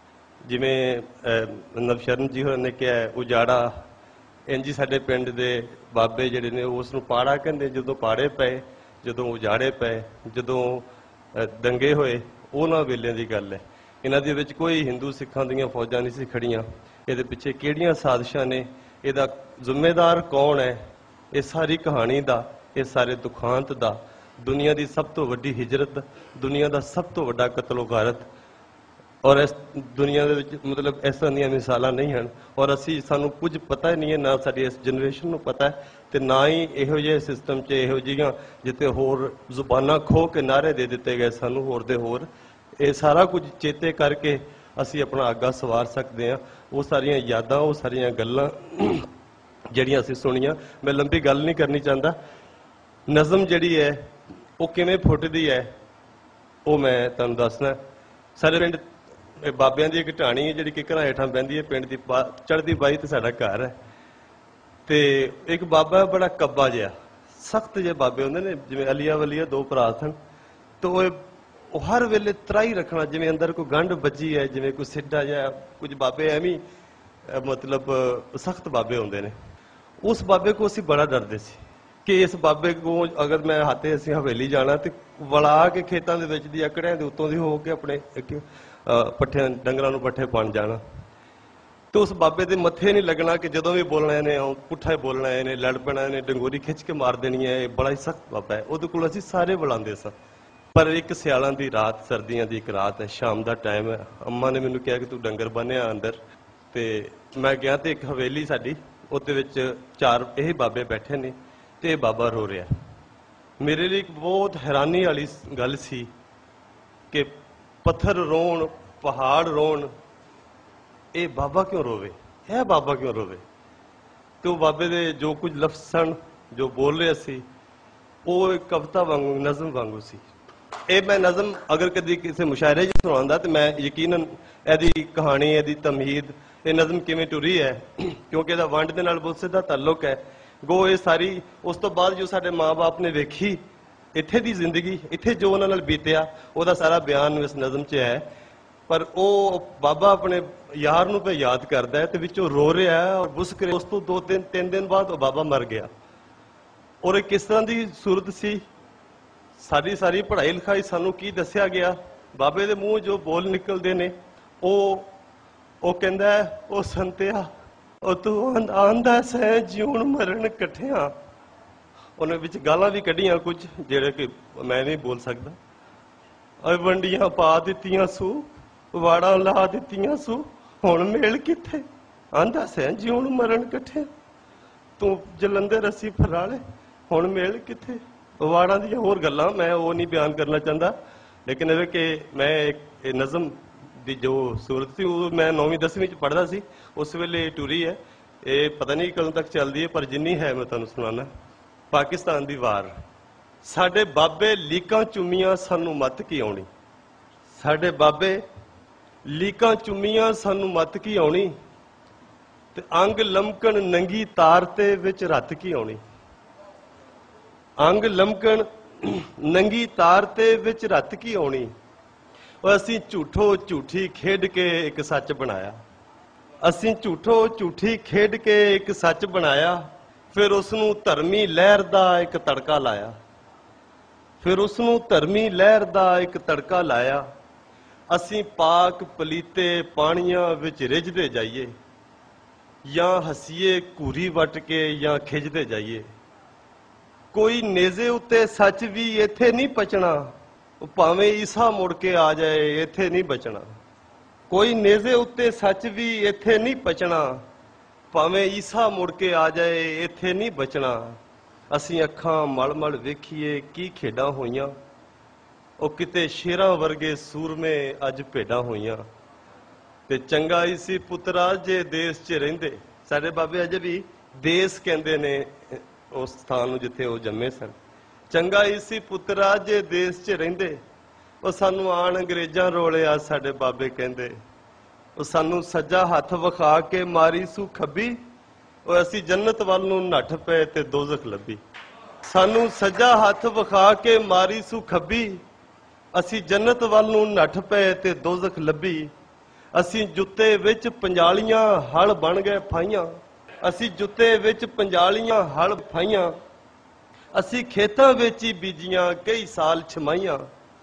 ਜਿਵੇਂ ਨਵਸ਼ਰਨ ਜੀ ਹੋਰਾਂ ਨੇ ਕਿਹਾ, ਉਜਾੜਾ ਇੰਝ ਹੀ ਸਾਡੇ ਪਿੰਡ ਦੇ ਬਾਬੇ ਜਿਹੜੇ ਨੇ ਉਸ ਨੂੰ ਪਾੜਾ ਕਹਿੰਦੇ। ਜਦੋਂ ਪਾੜੇ ਪਏ, ਜਦੋਂ ਉਜਾੜੇ ਪਏ, ਜਦੋਂ ਦੰਗੇ ਹੋਏ, ਉਹਨਾਂ ਵੇਲਿਆਂ ਦੀ ਗੱਲ ਹੈ। ਇਹਨਾਂ ਦੇ ਵਿੱਚ ਕੋਈ ਹਿੰਦੂ ਸਿੱਖਾਂ ਦੀਆਂ ਫੌਜਾਂ ਨਹੀਂ ਸੀ ਖੜੀਆਂ। ਇਹਦੇ ਪਿੱਛੇ ਕਿਹੜੀਆਂ ਸਾਜ਼ਿਸ਼ਾਂ ਨੇ, ਇਹਦਾ ਜ਼ਿੰਮੇਦਾਰ ਕੌਣ ਹੈ, ਇਹ ਸਾਰੀ ਕਹਾਣੀ ਦਾ, ਇਹ ਸਾਰੇ ਦੁਖਾਂਤ ਦਾ, ਦੁਨੀਆ ਦੀ ਸਭ ਤੋਂ ਵੱਡੀ ਹਿਜਰਤ, ਦੁਨੀਆ ਦਾ ਸਭ ਤੋਂ ਵੱਡਾ ਕਤਲ-ਓ-ਗਾਰਤ। ਔਰ ਇਸ ਦੁਨੀਆ ਦੇ ਵਿੱਚ ਮਤਲਬ ਇਸ ਤਰ੍ਹਾਂ ਦੀਆਂ ਮਿਸਾਲਾਂ ਨਹੀਂ ਹਨ। ਔਰ ਸਾਨੂੰ ਕੁਝ ਪਤਾ ਹੀ ਨਹੀਂ ਹੈ, ਨਾ ਸਾਡੀ ਇਸ ਜਨਰੇਸ਼ਨ ਨੂੰ ਪਤਾ ਹੈ, ਤੇ ਨਾ ਹੀ ਇਹੋ ਜਿਹੇ ਸਿਸਟਮ 'ਚ ਇਹੋ ਜਿਹੀਆਂ ਜਿੱਥੇ ਹੋਰ ਜ਼ੁਬਾਨਾਂ ਖੋਹ ਕੇ ਨਾਅਰੇ ਦੇ ਦਿੱਤੇ ਗਏ ਸਾਨੂੰ ਹੋਰ ਦੇ ਹੋਰ। ਇਹ ਸਾਰਾ ਕੁਝ ਚੇਤੇ ਕਰਕੇ ਅਸੀਂ ਆਪਣਾ ਆਗਾ ਸਵਾਰ ਸਕਦੇ ਹਾਂ। ਉਹ ਸਾਰੀਆਂ ਯਾਦਾਂ, ਉਹ ਸਾਰੀਆਂ ਗੱਲਾਂ ਜਿਹੜੀਆਂ ਅਸੀਂ ਸੁਣੀਆਂ। ਮੈਂ ਲੰਬੀ ਗੱਲ ਨਹੀਂ ਕਰਨੀ ਚਾਹੁੰਦਾ। ਨਜ਼ਮ ਜਿਹੜੀ ਹੈ ਉਹ ਕਿਵੇਂ ਫੁੱਟਦੀ ਹੈ ਉਹ ਮੈਂ ਤੁਹਾਨੂੰ ਦੱਸਣਾ। ਸਾਰੇ ਪਿੰਡ ਬਾਬਿਆਂ ਦੀ ਇੱਕ ਢਾਣੀ ਹੈ ਜਿਹੜੀ ਕਿੱਕਰਾਂ ਹੇਠਾਂ ਬਹਿੰਦੀ ਹੈ, ਪਿੰਡ ਦੀ ਚੜ੍ਹਦੀ ਬਾਈ ਤੇ ਸਾਡਾ ਘਰ ਹੈ। ਤੇ ਇੱਕ ਬਾਬਾ ਬੜਾ ਕੱਬਾ ਜਿਹਾ, ਸਖਤ ਜਿਹੇ ਬਾਬੇ ਹੁੰਦੇ ਨੇ, ਜਿਵੇਂ ਅਲੀਆ ਵਲੀਆ 2 ਭਰਾ ਸਨ। ਤੇ ਉਹ ਹਰ ਵੇਲੇ ਤਰਾਈ ਰੱਖਣਾ, ਜਿਵੇਂ ਅੰਦਰ ਕੋਈ ਗੰਢ ਵੱਜੀ ਹੈ, ਜਿਵੇਂ ਕੋਈ ਸਿੱਧਾ ਜਿਹਾ। ਕੁਝ ਬਾਬੇ ਐਵੇਂ ਮਤਲਬ ਸਖਤ ਬਾਬੇ ਹੁੰਦੇ ਨੇ। ਉਸ ਬਾਬੇ ਕੋਲ ਅਸੀਂ ਬੜਾ ਡਰਦੇ ਸੀ ਕਿ ਇਸ ਬਾਬੇ ਕੋਲ ਅਗਰ ਮੈਂ ਹੱਥੇ ਅਸੀਂ ਹਵੇਲੀ ਜਾਣਾ ਤੇ ਵਲਾ ਕੇ ਖੇਤਾਂ ਦੇ ਵਿੱਚ ਦੀ ਅਕੜਿਆਂ ਦੇ ਉੱਤੋਂ ਦੀ ਹੋ ਕੇ ਆਪਣੇ ਪੱਠਿਆਂ ਡੰਗਰਾਂ ਨੂੰ ਪੱਠੇ ਪਾਣ ਜਾਣਾ। ਤੇ ਉਸ ਬਾਬੇ ਦੇ ਮੱਥੇ ਨਹੀਂ ਲੱਗਣਾ ਕਿ ਜਦੋਂ ਵੀ ਬੋਲਣਾ ਇਹਨੇ ਪੁੱਠਾ ਹੀ ਬੋਲਣਾ, ਇਹਨੇ ਲੜ ਪੈਣਾ, ਇਹਨੇ ਡੰਗੋਰੀ ਖਿੱਚ ਕੇ ਮਾਰ ਦੇਣੀ ਹੈ। ਇਹ ਬੜਾ ਹੀ ਸਖਤ ਬਾਬਾ ਹੈ। ਉਹਦੇ ਕੋਲ ਅਸੀਂ ਸਾਰੇ ਬੁਲਾਉਂਦੇ ਸਾਂ। ਪਰ ਇੱਕ ਸਿਆਲਾਂ ਦੀ ਰਾਤ, ਸਰਦੀਆਂ ਦੀ ਇੱਕ ਰਾਤ ਹੈ, ਸ਼ਾਮ ਦਾ ਟਾਈਮ ਹੈ। ਅੰਮਾ ਨੇ ਮੈਨੂੰ ਕਿਹਾ ਕਿ ਤੂੰ ਡੰਗਰ ਬੰਨਿਆ ਅੰਦਰ। ਤੇ ਮੈਂ ਗਿਆ ਤੇ ਇੱਕ ਹਵੇਲੀ ਸਾਡੀ, ਉਹਦੇ ਵਿੱਚ 4 ਇਹ ਬਾਬੇ ਬੈਠੇ ਨੇ ਤੇ ਇਹ ਬਾਬਾ ਰੋ ਰਿਹਾ। ਮੇਰੇ ਲਈ ਇੱਕ ਬਹੁਤ ਹੈਰਾਨੀ ਵਾਲੀ ਗੱਲ ਸੀ ਕਿ ਪੱਥਰ ਰੋਣ, ਪਹਾੜ ਰੋਣ, ਇਹ ਬਾਬਾ ਕਿਉਂ ਰੋਵੇ, ਇਹ ਬਾਬਾ ਕਿਉਂ ਰੋਵੇ। ਤੇ ਉਹ ਬਾਬੇ ਦੇ ਜੋ ਕੁਝ ਲਫ਼ਜ਼ ਸਨ, ਜੋ ਬੋਲ ਰਿਹਾ ਸੀ, ਉਹ ਇੱਕ ਕਵਿਤਾ ਵਾਂਗੂ, ਨਜ਼ਮ ਵਾਂਗੂ ਸੀ। ਇਹ ਮੈਂ ਨਜ਼ਮ ਅਗਰ ਕਦੀ ਕਿਸੇ ਮੁਸ਼ਾਇਰੇ 'ਚ ਸੁਣਾਉਂਦਾ ਤੇ ਮੈਂ ਯਕੀਨਨ ਇਹਦੀ ਕਹਾਣੀ, ਇਹਦੀ ਤਮਹੀਦ, ਇਹ ਨਜ਼ਮ ਕਿਵੇਂ ਟੁਰੀ ਹੈ, ਕਿਉਂਕਿ ਇਹਦਾ ਵੰਡ ਦੇ ਨਾਲ ਬਹੁਤ ਸਿੱਧਾ ਤਾਲੁਕ ਹੈ। ਗੋ ਇਹ ਸਾਰੀ ਉਸ ਤੋਂ ਬਾਅਦ ਜੋ ਸਾਡੇ ਮਾਂ-ਬਾਪ ਨੇ ਵੇਖੀ ਇੱਥੇ ਦੀ ਜ਼ਿੰਦਗੀ, ਇੱਥੇ ਜੋ ਉਹਨਾਂ ਨਾਲ ਬੀਤਿਆ, ਉਹਦਾ ਸਾਰਾ ਬਿਆਨ ਇਸ ਨਜ਼ਮ 'ਚ ਹੈ। ਪਰ ਉਹ ਬਾਬਾ ਆਪਣੇ ਯਾਰ ਨੂੰ ਯਾਦ ਕਰਦਾ ਹੈ ਤੇ ਵਿੱਚੋਂ ਰੋ ਰਿਹਾ ਹੈ ਔਰ ਬੁਸਕ ਰਿਹਾ। ਉਸ ਤੋਂ 2-3 ਦਿਨ ਬਾਅਦ ਉਹ ਬਾਬਾ ਮਰ ਗਿਆ। ਔਰ ਇਹ ਕਿਸ ਤਰ੍ਹਾਂ ਦੀ ਸੂਰਤ ਸੀ, ਸਾਡੀ ਸਾਰੀ ਪੜ੍ਹਾਈ ਲਿਖਾਈ ਸਾਨੂੰ ਕੀ ਦੱਸਿਆ ਗਿਆ, ਬਾਬੇ ਦੇ ਮੂੰਹ ਜੋ ਬੋਲ ਨਿਕਲਦੇ ਨੇ, ਉਹ ਕਹਿੰਦਾ ਹੈ, ਉਹ ਸੰਤਿਆ ਉਹ ਤੂੰ ਆਂਦਾ ਸੈ ਜਿਉਣ ਮਰਨ ਇਕੱਠਿਆਂ। ਉਹਨੇ ਵਿੱਚ ਗਾਲਾਂ ਵੀ ਕੱਢੀਆਂ ਕੁਝ, ਜਿਹੜੇ ਕਿ ਮੈਂ ਨਹੀਂ ਬੋਲ ਸਕਦਾ। ਓਏ ਵੰਡੀਆਂ ਪਾ ਦਿੱਤੀਆਂ ਸੂ, ਵਾੜਾਂ ਲਾ ਦਿੱਤੀਆਂ ਸੂ, ਹੁਣ ਮੇਲ ਕਿੱਥੇ, ਆਂਦਾ ਸੈ ਜਿਉਣ ਮਰਨ ਇਕੱਠਿਆਂ। ਤੂੰ ਜਲੰਧਰ ਅਸੀਂ ਫਰਾਲੇ, ਹੁਣ ਮੇਲ ਕਿੱਥੇ। ਵਾੜਾਂ ਦੀਆਂ ਹੋਰ ਗੱਲਾਂ ਮੈਂ ਉਹ ਨਹੀਂ ਬਿਆਨ ਕਰਨਾ ਚਾਹੁੰਦਾ। ਲੇਕਿਨ ਇਹ ਕਿ ਮੈਂ ਇੱਕ ਨਜ਼ਮ ਦੀ ਜੋ ਸੂਰਤ ਸੀ, ਉਹ ਮੈਂ 9ਵੀਂ 10ਵੀਂ 'ਚ ਪੜ੍ਹਦਾ ਸੀ, ਉਸ ਵੇਲੇ ਟੁਰੀ ਹੈ। ਇਹ ਪਤਾ ਨਹੀਂ ਕਦੋਂ ਤੱਕ ਚੱਲਦੀ ਹੈ, ਪਰ ਜਿੰਨੀ ਹੈ ਮੈਂ ਤੁਹਾਨੂੰ ਸੁਣਾਉਣਾ। ਪਾਕਿਸਤਾਨ ਦੀ ਵਾਰ ਸਾਡੇ ਬਾਬੇ ਲੀਕਾਂ ਚੁੰਮੀਆਂ ਸਾਨੂੰ ਮੱਤ ਕੀ ਆਉਣੀ। ਸਾਡੇ ਬਾਬੇ ਲੀਕਾਂ ਚੁੰਮੀਆਂ ਸਾਨੂੰ ਮੱਤ ਕੀ ਆਉਣੀ, ਤੇ ਅੰਗ ਲਮਕਣ ਨੰਗੀ ਤਾਰ ਤੇ ਵਿੱਚ ਰੱਤ ਕੀ ਆਉਣੀ। ਅੰਗ ਲਮਕਣ ਨੰਗੀ ਤਾਰ ਤੇ ਵਿੱਚ ਰੱਤ ਕੀ ਆਉਣੀ। ਉਹ ਅਸੀਂ ਝੂਠੋ ਝੂਠੀ ਖੇਡ ਕੇ ਇੱਕ ਸੱਚ ਬਣਾਇਆ। ਅਸੀਂ ਝੂਠੋ ਝੂਠੀ ਖੇਡ ਕੇ ਇੱਕ ਸੱਚ ਬਣਾਇਆ, ਫਿਰ ਉਸ ਨੂੰ ਧਰਮੀ ਲਹਿਰ ਦਾ ਇੱਕ ਤੜਕਾ ਲਾਇਆ। ਫਿਰ ਉਸ ਨੂੰ ਧਰਮੀ ਲਹਿਰ ਦਾ ਇੱਕ ਤੜਕਾ ਲਾਇਆ। ਅਸੀਂ ਪਾਕ ਪਲੀਤੇ ਪਾਣੀਆਂ ਵਿੱਚ ਰਿੱਝਦੇ ਜਾਈਏ, ਜਾਂ ਹੱਸੀਏ ਘੂਰੀ ਵੱਟ ਕੇ ਜਾਂ ਖਿੱਚਦੇ ਜਾਈਏ। ਕੋਈ ਨੇਜ਼ੇ ਉੱਤੇ ਸੱਚ ਵੀ ਇੱਥੇ ਨਹੀਂ ਪਚਣਾ, ਉਹ ਭਾਵੇਂ ਈਸਾ ਮੁੜ ਕੇ ਆ ਜਾਏ ਇੱਥੇ ਨਹੀਂ ਬਚਣਾ। ਕੋਈ ਨੇਜ਼ੇ ਉੱਤੇ ਸੱਚ ਵੀ ਇੱਥੇ ਨਹੀਂ ਪਚਣਾ, ਭਾਵੇਂ ਈਸਾ ਮੁੜ ਕੇ ਆ ਜਾਏ ਇੱਥੇ ਨਹੀਂ ਬਚਣਾ। ਅਸੀਂ ਅੱਖਾਂ ਮਲ-ਮਲ ਵੇਖੀਏ ਕੀ ਖੇਡਾਂ ਹੋਈਆਂ, ਉਹ ਕਿਤੇ ਸ਼ੇਰਾਂ ਵਰਗੇ ਸੂਰਮੇ ਅੱਜ ਭੇਡਾਂ ਹੋਈਆਂ। ਤੇ ਚੰਗਾ ਹੀ ਸੀ ਪੁੱਤਰਾ ਜੇ ਦੇਸ਼ 'ਚ ਰਹਿੰਦੇ। ਸਾਡੇ ਬਾਬੇ ਅਜੇ ਵੀ ਦੇਸ਼ ਕਹਿੰਦੇ ਨੇ ਉਸ ਸਥਾਨ ਨੂੰ ਜਿੱਥੇ ਉਹ ਜੰਮੇ ਸਨ। ਚੰਗਾ ਹੀ ਸੀ ਪੁੱਤਰਾ ਜੇ ਦੇਸ਼ 'ਚ ਰਹਿੰਦੇ। ਉਹ ਸਾਨੂੰ ਆਣ ਅੰਗਰੇਜ਼ਾਂ ਰੋਲਿਆ, ਸਾਡੇ ਬਾਬੇ ਕਹਿੰਦੇ। ਉਹ ਸਾਨੂੰ ਸੱਜਾ ਹੱਥ ਵਿਖਾ ਕੇ ਮਾਰੀ ਸੂ ਖੱਬੀ, ਉਹ ਅਸੀਂ ਜੰਨਤ ਵੱਲ ਨੂੰ ਨੱਠ ਪਏ ਤੇ ਦੋਜ਼ਖ ਲੱਭੀ। ਸਾਨੂੰ ਸੱਜਾ ਹੱਥ ਵਿਖਾ ਕੇ ਮਾਰੀ ਸੂ ਖੱਬੀ, ਅਸੀਂ ਜੰਨਤ ਵੱਲ ਨੂੰ ਨੱਠ ਪਏ ਤੇ ਦੋਜ਼ਖ ਲੱਭੀ। ਅਸੀਂ ਜੁੱਤੇ ਵਿੱਚ ਪੰਜਾਲੀਆਂ ਹਲ ਬਣ ਗਏ ਫਾਈਆਂ। ਅਸੀਂ ਜੁੱਤੇ ਵਿੱਚ ਪੰਜਾਲੀਆਂ ਹਲ ਫਾਈਆਂ। ਅਸੀਂ ਖੇਤਾਂ ਵਿੱਚ ਹੀ ਬੀਜੀਆਂ ਕਈ ਸਾਲ ਛਮਾਈਆਂ।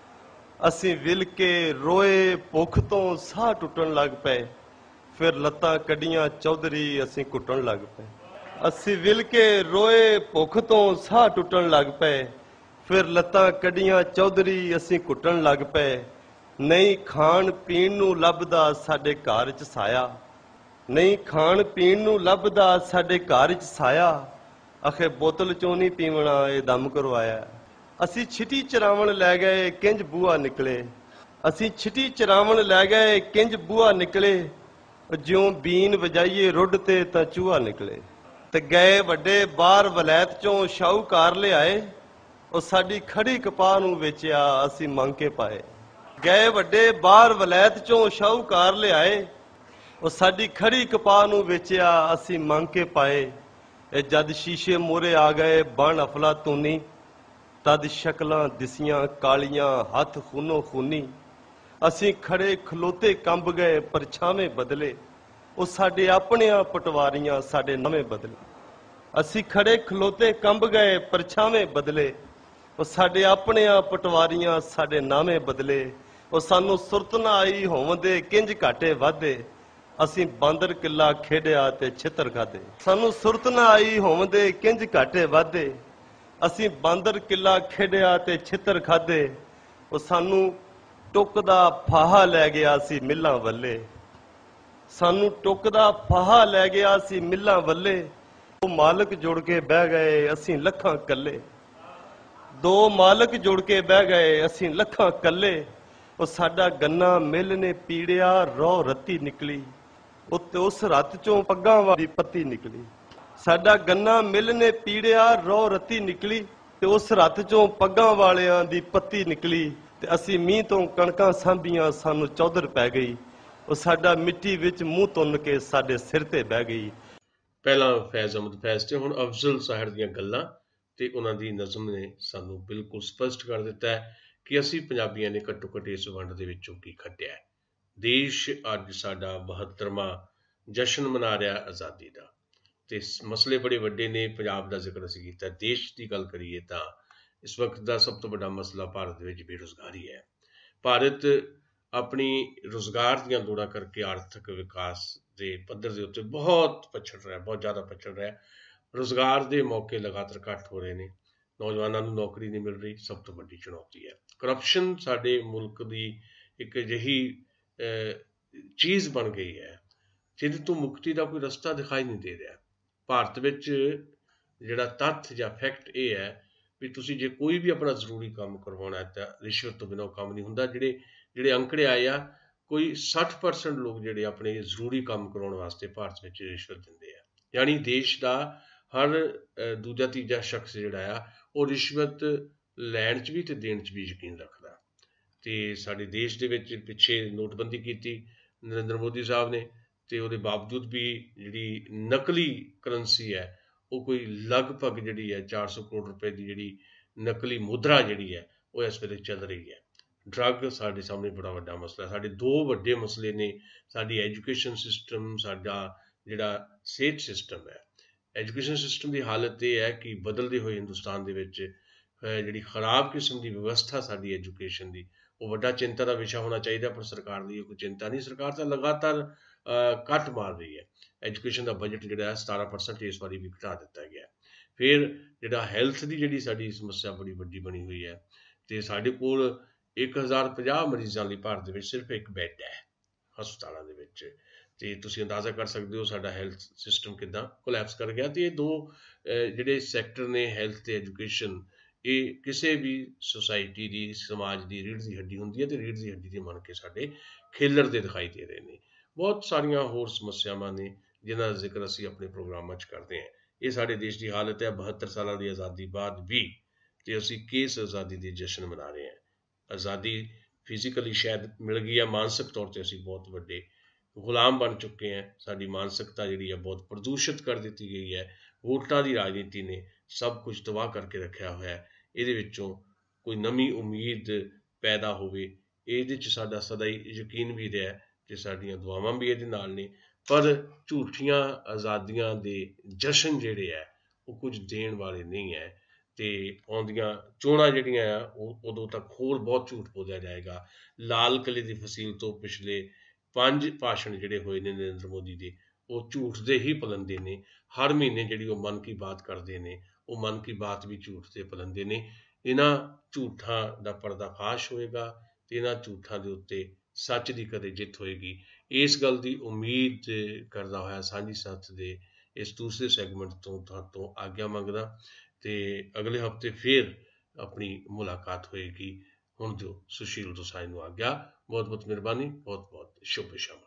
ਅਸੀਂ ਵਿਲ ਕੇ ਰੋਏ ਭੁੱਖ ਤੋਂ ਸਾਹ ਟੁੱਟਣ ਲੱਗ ਪਏ, ਫਿਰ ਲੱਤਾਂ ਕੱਢੀਆਂ ਚੌਧਰੀ ਅਸੀਂ ਕੁੱਟਣ ਲੱਗ ਪਏ। ਅਸੀਂ ਵਿਲ ਕੇ ਰੋਏ ਭੁੱਖ ਤੋਂ ਸਾਹ ਟੁੱਟਣ ਲੱਗ ਪਏ, ਫਿਰ ਲੱਤਾਂ ਕੱਢੀਆਂ ਚੌਧਰੀ ਅਸੀਂ ਕੁੱਟਣ ਲੱਗ ਪਏ। ਨਹੀਂ ਖਾਣ ਪੀਣ ਨੂੰ ਲੱਭਦਾ ਸਾਡੇ ਘਰ 'ਚ ਸਾਇਆ, ਨਹੀਂ ਖਾਣ ਪੀਣ ਨੂੰ ਲੱਭਦਾ ਸਾਡੇ ਘਰ 'ਚ ਸਾਇਆ। ਅਖੇ ਬੋਤਲ ਚੋਂ ਨਹੀਂ ਪੀਵਣਾ ਇਹ ਦਮ ਕਰਵਾਇਆ। ਅਸੀਂ ਛਿਟੀ ਚਰਾਵਣ ਲੈ ਗਏ ਕਿੰਜ ਬੂਹਾ ਨਿਕਲੇ। ਅਸੀਂ ਛਿਟੀ ਚਰਾਵਣ ਲੈ ਗਏ ਕਿੰਜ ਬੂਹਾ ਨਿਕਲੇ। ਜਿਉਂ ਬੀਨ ਵਜਾਈਏ ਰੁੱਡ ਤੇ ਤਾਂ ਚੂਹਾ ਨਿਕਲੇ। ਤੇ ਗਏ ਵੱਡੇ ਬਾਹਰ ਵਲੈਤ ਚੋਂ ਸ਼ਾਹੂਕਾਰ ਲਿਆਏ, ਉਹ ਸਾਡੀ ਖੜੀ ਕਪਾਹ ਨੂੰ ਵੇਚਿਆ ਅਸੀਂ ਮੰਗ ਕੇ ਪਾਏ। ਗਏ ਵੱਡੇ ਬਾਹਰ ਵਲੈਤ ਚੋਂ ਸ਼ਾਹੂਕਾਰ ਲਿਆਏ, ਉਹ ਸਾਡੀ ਖੜੀ ਕਪਾਹ ਨੂੰ ਵੇਚਿਆ ਅਸੀਂ ਮੰਗ ਕੇ ਪਾਏ। ਇਹ ਜਦ ਸ਼ੀਸ਼ੇ ਮੋਰੇ ਆ ਗਏ ਬਣ ਅਫਲਾਤੂਨੀ, ਤਦ ਸ਼ਕਲਾਂ ਦਿਸੀਆਂ ਕਾਲੀਆਂ ਹੱਥ ਖੂਨੋ ਖੂਨੀ। ਅਸੀਂ ਖੜੇ ਖਲੋਤੇ ਕੰਬ ਗਏ ਪਰਛਾਵੇਂ ਬਦਲੇ, ਉਹ ਸਾਡੇ ਆਪਣਿਆਂ ਪਟਵਾਰੀਆਂ ਸਾਡੇ ਨਵੇਂ ਬਦਲੇ। ਅਸੀਂ ਖੜੇ ਖਲੋਤੇ ਕੰਬ ਗਏ ਪਰਛਾਵੇਂ ਬਦਲੇ, ਉਹ ਸਾਡੇ ਆਪਣਿਆਂ ਪਟਵਾਰੀਆਂ ਸਾਡੇ ਨਾਵੇਂ ਬਦਲੇ। ਉਹ ਸਾਨੂੰ ਸੁਰਤ ਨਾ ਆਈ ਹੋਵਦੇ ਕਿੰਜ ਘਾਟੇ ਵਾਧੇ, ਅਸੀਂ ਬਾਂਦਰ ਕਿੱਲਾ ਖੇਡਿਆ ਤੇ ਛਿੱਤਰ ਖਾਧੇ। ਸਾਨੂੰ ਸੁਰਤ ਨਾ ਆਈ ਹੋਵਦੇ ਕਿੰਜ ਘਾਟੇ ਵਾਧੇ, ਅਸੀਂ ਬਾਂਦਰ ਕਿੱਲਾ ਖੇਡਿਆ ਤੇ ਛਿੱਤਰ ਖਾਧੇ। ਉਹ ਸਾਨੂੰ ਟੁੱਕ ਦਾ ਫਾਹਾ ਲੈ ਗਿਆ ਸੀ ਮਿੱਲਾਂ ਵੱਲੇ, ਸਾਨੂੰ ਟੁੱਕ ਦਾ ਫਾਹਾ ਲੈ ਗਿਆ ਸੀ ਮਿੱਲਾਂ ਵੱਲੇ। ਉਹ ਮਾਲਕ ਜੁੜ ਕੇ ਬਹਿ ਗਏ ਅਸੀਂ ਲੱਖਾਂ ਕੱਲੇ, ਦੋ ਮਾਲਕ ਜੁੜ ਕੇ ਬਹਿ ਗਏ ਅਸੀਂ ਲੱਖਾਂ ਕੱਲੇ। ਉਹ ਸਾਡਾ ਗੰਨਾ ਮਿੱਲ ਨੇ ਪੀੜਿਆ ਰੋ ਰੱਤੀ ਨਿਕਲੀ, ਉੱਤੇ ਉਸ ਰੱਤ ਚੋਂ ਪੱਗਾਂ ਵਾਲੀ ਪੱਤੀ ਨਿਕਲੀ। ਸਾਡਾ ਗੰਨਾ ਮਿੱਲ ਨੇ ਪੀੜਿਆ ਰੋ ਰੱਤੀ ਨਿਕਲੀ, ਤੇ ਉਸ ਰੱਤ ਚੋਂ ਪੱਗਾਂ ਵਾਲਿਆਂ ਦੀ ਪੱਤੀ ਨਿਕਲੀ। ਤੇ ਅਸੀਂ ਮੀਂਹ ਤੋਂ ਕਣਕਾਂ ਸਾਂਭੀਆਂ ਸਾਨੂੰ ਚੌਧਰ ਪੈ ਗਈ, ਉਹ ਸਾਡਾ ਮਿੱਟੀ ਵਿੱਚ ਮੂੰਹ ਤੁੰਨ ਕੇ ਸਾਡੇ ਸਿਰ ਤੇ ਬਹਿ ਗਈ। ਪਹਿਲਾਂ ਫੈਜ਼ ਅਹਿਮਦ ਫੈਜ਼ ਤੇ ਹੁਣ ਅਫਜ਼ਲ ਸਾਹਿਰ ਦੀਆਂ ਗੱਲਾਂ ਤੇ ਉਹਨਾਂ ਦੀ ਨਜ਼ਮ ਨੇ ਸਾਨੂੰ ਬਿਲਕੁਲ ਸਪਸ਼ਟ ਕਰ ਦਿੱਤਾ ਹੈ ਕਿ ਅਸੀਂ ਪੰਜਾਬੀਆਂ ਨੇ ਘੱਟੋ ਘੱਟ ਇਸ ਵੰਡ ਦੇ ਵਿੱਚੋਂ ਕੀ ਖੱਟਿਆ ਹੈ। ਦੇਸ਼ ਅੱਜ ਸਾਡਾ 72ਵਾਂ ਜਸ਼ਨ ਮਨਾ ਰਿਹਾ ਆਜ਼ਾਦੀ ਦਾ, ਤੇ ਮਸਲੇ ਬੜੇ ਵੱਡੇ ਨੇ। ਪੰਜਾਬ ਦਾ ਜ਼ਿਕਰ ਅਸੀਂ ਕੀਤਾ, ਦੇਸ਼ ਦੀ ਗੱਲ ਕਰੀਏ ਤਾਂ ਇਸ ਵਕਤ ਦਾ ਸਭ ਤੋਂ ਵੱਡਾ ਮਸਲਾ ਭਾਰਤ ਦੇ ਵਿੱਚ ਬੇਰੁਜ਼ਗਾਰੀ ਹੈ। ਭਾਰਤ ਆਪਣੀ ਰੁਜ਼ਗਾਰ ਦੀਆਂ ਲੋੜਾਂ ਕਰਕੇ ਆਰਥਿਕ ਵਿਕਾਸ ਦੇ ਪੱਧਰ ਦੇ ਉੱਤੇ ਬਹੁਤ ਪਛੜ ਰਿਹਾ, ਬਹੁਤ ਜ਼ਿਆਦਾ ਪਛੜ ਰਿਹਾ। ਰੁਜ਼ਗਾਰ ਦੇ ਮੌਕੇ ਲਗਾਤਾਰ ਘੱਟ ਹੋ ਰਹੇ ਨੇ, ਨੌਜਵਾਨਾਂ ਨੂੰ ਨੌਕਰੀ ਨਹੀਂ ਮਿਲ ਰਹੀ, ਸਭ ਤੋਂ ਵੱਡੀ ਚੁਣੌਤੀ ਹੈ। ਕਰਪਸ਼ਨ ਸਾਡੇ ਮੁਲਕ ਦੀ ਇੱਕ ਅਜਿਹੀ ਚੀਜ਼ ਬਣ ਗਈ ਹੈ ਜਿਹਦੇ ਤੋਂ ਮੁਕਤੀ ਦਾ ਕੋਈ ਰਸਤਾ ਦਿਖਾਈ ਨਹੀਂ ਦੇ ਰਿਹਾ। ਭਾਰਤ ਵਿੱਚ ਜਿਹੜਾ ਤੱਥ ਜਾਂ ਫੈਕਟ ਇਹ ਹੈ ਵੀ ਤੁਸੀਂ ਜੇ ਕੋਈ ਵੀ ਆਪਣਾ ਜ਼ਰੂਰੀ ਕੰਮ ਕਰਵਾਉਣਾ ਹੈ ਤਾਂ ਰਿਸ਼ਵਤ ਤੋਂ ਬਿਨਾਂ ਕੰਮ ਨਹੀਂ ਹੁੰਦਾ। ਜਿਹੜੇ ਅੰਕੜੇ ਆਏ ਆ, ਕੋਈ 60% ਲੋਕ ਜਿਹੜੇ ਆਪਣੇ ਜ਼ਰੂਰੀ ਕੰਮ ਕਰਾਉਣ ਵਾਸਤੇ ਭਾਰਤ ਵਿੱਚ ਰਿਸ਼ਵਤ ਦਿੰਦੇ ਆ। ਯਾਨੀ ਦੇਸ਼ ਦਾ ਹਰ ਦੂਜਾ ਤੀਜਾ ਸ਼ਖਸ ਜਿਹੜਾ ਆ ਉਹ ਰਿਸ਼ਵਤ ਲੈਣ 'ਚ ਵੀ ਤੇ ਦੇਣ 'ਚ ਵੀ ਯਕੀਨ ਰੱਖਦਾ। ਤੇ ਸਾਡੇ ਦੇਸ਼ ਦੇ ਵਿੱਚ ਪਿੱਛੇ ਨੋਟਬੰਦੀ ਕੀਤੀ ਨਰਿੰਦਰ ਮੋਦੀ ਸਾਹਿਬ ਨੇ, ਤੇ ਉਹਦੇ ਬਾਵਜੂਦ ਵੀ ਜਿਹੜੀ ਨਕਲੀ ਕਰੰਸੀ ਹੈ ਉਹ ਕੋਈ ਲਗਭਗ ਜਿਹੜੀ ਹੈ 400 ਕਰੋੜ ਰੁਪਏ ਦੀ ਜਿਹੜੀ ਨਕਲੀ ਮੁਦਰਾ ਜਿਹੜੀ ਹੈ ਉਹ ਇਸ ਵੇਲੇ ਚੱਲ ਰਹੀ ਹੈ। ਡਰੱਗ ਸਾਡੇ ਸਾਹਮਣੇ ਬੜਾ ਵੱਡਾ ਮਸਲਾ ਹੈ। ਸਾਡੇ ਦੋ ਵੱਡੇ ਮਸਲੇ ਨੇ, ਸਾਡੀ ਐਜੂਕੇਸ਼ਨ ਸਿਸਟਮ, ਸਾਡਾ ਜਿਹੜਾ ਸਿਹਤ ਸਿਸਟਮ ਹੈ। ਐਜੂਕੇਸ਼ਨ ਸਿਸਟਮ ਦੀ ਹਾਲਤ ਇਹ ਹੈ ਕਿ ਬਦਲਦੇ ਹੋਏ ਹਿੰਦੁਸਤਾਨ ਦੇ ਵਿੱਚ ਜਿਹੜੀ ਖਰਾਬ ਕਿਸਮ ਦੀ ਵਿਵਸਥਾ ਸਾਡੀ ਐਜੂਕੇਸ਼ਨ ਦੀ, ਉਹ ਵੱਡਾ ਚਿੰਤਾ ਦਾ ਵਿਸ਼ਾ ਹੋਣਾ ਚਾਹੀਦਾ, ਪਰ ਸਰਕਾਰ ਦੀ ਇਹ ਕੋਈ ਚਿੰਤਾ ਨਹੀਂ। ਸਰਕਾਰ ਤਾਂ ਲਗਾਤਾਰ ਕੱਟ ਮਾਰ ਰਹੀ ਹੈ। ਐਜੂਕੇਸ਼ਨ ਦਾ ਬਜਟ ਜਿਹੜਾ ਹੈ 17% ਇਸ ਵਾਰੀ ਵੀ ਘਟਾ ਦਿੱਤਾ ਗਿਆ। ਫਿਰ ਜਿਹੜਾ ਹੈਲਥ ਦੀ ਜਿਹੜੀ ਸਾਡੀ ਸਮੱਸਿਆ ਬੜੀ ਵੱਡੀ ਬਣੀ ਹੋਈ ਹੈ, ਤੇ ਸਾਡੇ ਕੋਲ 1050 ਮਰੀਜ਼ਾਂ ਲਈ ਭਾਰਤ ਦੇ ਵਿੱਚ ਸਿਰਫ ਇੱਕ ਬੈੱਡ ਹੈ ਹਸਪਤਾਲਾਂ ਦੇ ਵਿੱਚ, ਤੇ ਤੁਸੀਂ ਅੰਦਾਜ਼ਾ ਕਰ ਸਕਦੇ ਹੋ ਸਾਡਾ ਹੈਲਥ ਸਿਸਟਮ ਕਿੱਦਾਂ ਕੋਲੈਪਸ ਕਰ ਗਿਆ। ਤੇ ਇਹ ਦੋ ਜਿਹੜੇ ਸੈਕਟਰ ਨੇ, ਹੈਲਥ ਤੇ ਐਜੂਕੇਸ਼ਨ, ਇਹ ਕਿਸੇ ਵੀ ਸੁਸਾਇਟੀ ਦੀ, ਸਮਾਜ ਦੀ ਰੀੜ੍ਹ ਦੀ ਹੱਡੀ ਹੁੰਦੀ ਹੈ, ਤੇ ਰੀੜ੍ਹ ਦੀ ਹੱਡੀ ਦੇ ਮੰਨ ਕੇ ਸਾਡੇ ਖੇਲਰਦੇ ਦਿਖਾਈ ਦੇ ਰਹੇ ਨੇ। ਬਹੁਤ ਸਾਰੀਆਂ ਹੋਰ ਸਮੱਸਿਆਵਾਂ ਨੇ ਜਿਨ੍ਹਾਂ ਦਾ ਜ਼ਿਕਰ ਅਸੀਂ ਆਪਣੇ ਪ੍ਰੋਗਰਾਮਾਂ 'ਚ ਕਰਦੇ ਹਾਂ। ਇਹ ਸਾਡੇ ਦੇਸ਼ ਦੀ ਹਾਲਤ ਹੈ 72 ਸਾਲਾਂ ਦੀ ਆਜ਼ਾਦੀ ਬਾਅਦ ਵੀ, ਤੇ ਅਸੀਂ ਕਿਸ ਆਜ਼ਾਦੀ ਦੇ ਜਸ਼ਨ ਮਨਾ ਰਹੇ ਹਾਂ। ਆਜ਼ਾਦੀ ਫਿਜ਼ੀਕਲੀ ਸ਼ਾਇਦ ਮਿਲ ਗਈ ਹੈ, ਮਾਨਸਿਕ ਤੌਰ 'ਤੇ ਅਸੀਂ ਬਹੁਤ ਵੱਡੇ ਗੁਲਾਮ ਬਣ ਚੁੱਕੇ ਹਾਂ। ਸਾਡੀ ਮਾਨਸਿਕਤਾ ਜਿਹੜੀ ਹੈ ਬਹੁਤ ਪ੍ਰਦੂਸ਼ਿਤ ਕਰ ਦਿੱਤੀ ਗਈ ਹੈ। ਵੋਟਾਂ ਦੀ ਰਾਜਨੀਤੀ ਨੇ ਸਭ ਕੁਝ ਤਬਾਹ ਕਰਕੇ ਰੱਖਿਆ ਹੋਇਆ ਹੈ। ਇਹਦੇ ਵਿੱਚੋਂ ਕੋਈ ਨਵੀਂ ਉਮੀਦ ਪੈਦਾ ਹੋਵੇ, ਇਹਦੇ 'ਚ ਸਾਡਾ ਸਦਾ ਹੀ ਯਕੀਨ ਵੀ ਰਿਹਾ, ਤੇ ਸਾਡੀਆਂ ਦੁਆਵਾਂ ਵੀ ਇਹਦੇ ਨਾਲ ਨੇ। ਪਰ ਝੂਠੀਆਂ ਆਜ਼ਾਦੀਆਂ ਦੇ ਜਸ਼ਨ ਜਿਹੜੇ ਹੈ ਉਹ ਕੁਝ ਦੇਣ ਵਾਲੇ ਨਹੀਂ ਹੈ, ਤੇ ਆਉਂਦੀਆਂ ਚੋਣਾਂ ਜਿਹੜੀਆਂ ਆ ਉਹ ਉਦੋਂ ਤੱਕ ਹੋਰ ਬਹੁਤ ਝੂਠ ਬੋਲਿਆ ਜਾਏਗਾ। ਲਾਲ ਕਿਲ੍ਹੇ ਦੀ ਫਸੀਲ ਤੋਂ ਪਿਛਲੇ 5 ਭਾਸ਼ਣ ਜਿਹੜੇ ਹੋਏ ਨੇ ਨਰਿੰਦਰ ਮੋਦੀ ਦੇ, ਉਹ ਝੂਠ ਦੇ ਹੀ ਪਲੰਦੇ ਨੇ। ਹਰ ਮਹੀਨੇ ਜਿਹੜੀ ਉਹ ਮਨ ਕੀ ਬਾਤ ਕਰਦੇ ਨੇ, ਉਹ ਮਨ ਕੀ ਬਾਤ ਵੀ ਝੂਠ ਦੇ ਪਲੰਦੇ ਨੇ। ਇਹਨਾਂ ਝੂਠਾਂ ਦਾ ਪਰਦਾਫਾਸ਼ ਹੋਏਗਾ, ਤੇ ਇਹਨਾਂ ਝੂਠਾਂ ਦੇ ਉੱਤੇ ਸੱਚ ਦੀ ਕਦੇ ਜਿੱਤ ਹੋਏਗੀ। ਇਸ ਗੱਲ ਦੀ ਉਮੀਦ ਕਰਦਾ ਹੋਇਆ ਸਾਂਝੀ ਸੱਥ ਦੇ ਇਸ ਦੂਸਰੇ ਸੈਗਮੈਂਟ ਤੋਂ ਤੁਹਾਤੋਂ ਆਗਿਆ ਮੰਗਦਾ, ਤੇ ਅਗਲੇ ਹਫਤੇ ਫਿਰ ਆਪਣੀ ਮੁਲਾਕਾਤ ਹੋਏਗੀ। ਹੁਣ ਜੋ ਸੁਸ਼ੀਲ ਦੋਸਾਂਝ ਨੂੰ ਆਗਿਆ। ਬਹੁਤ ਬਹੁਤ ਮਿਹਰਬਾਨੀ, ਬਹੁਤ ਬਹੁਤ ਸ਼ੁਭ ਸ਼ਾਮ।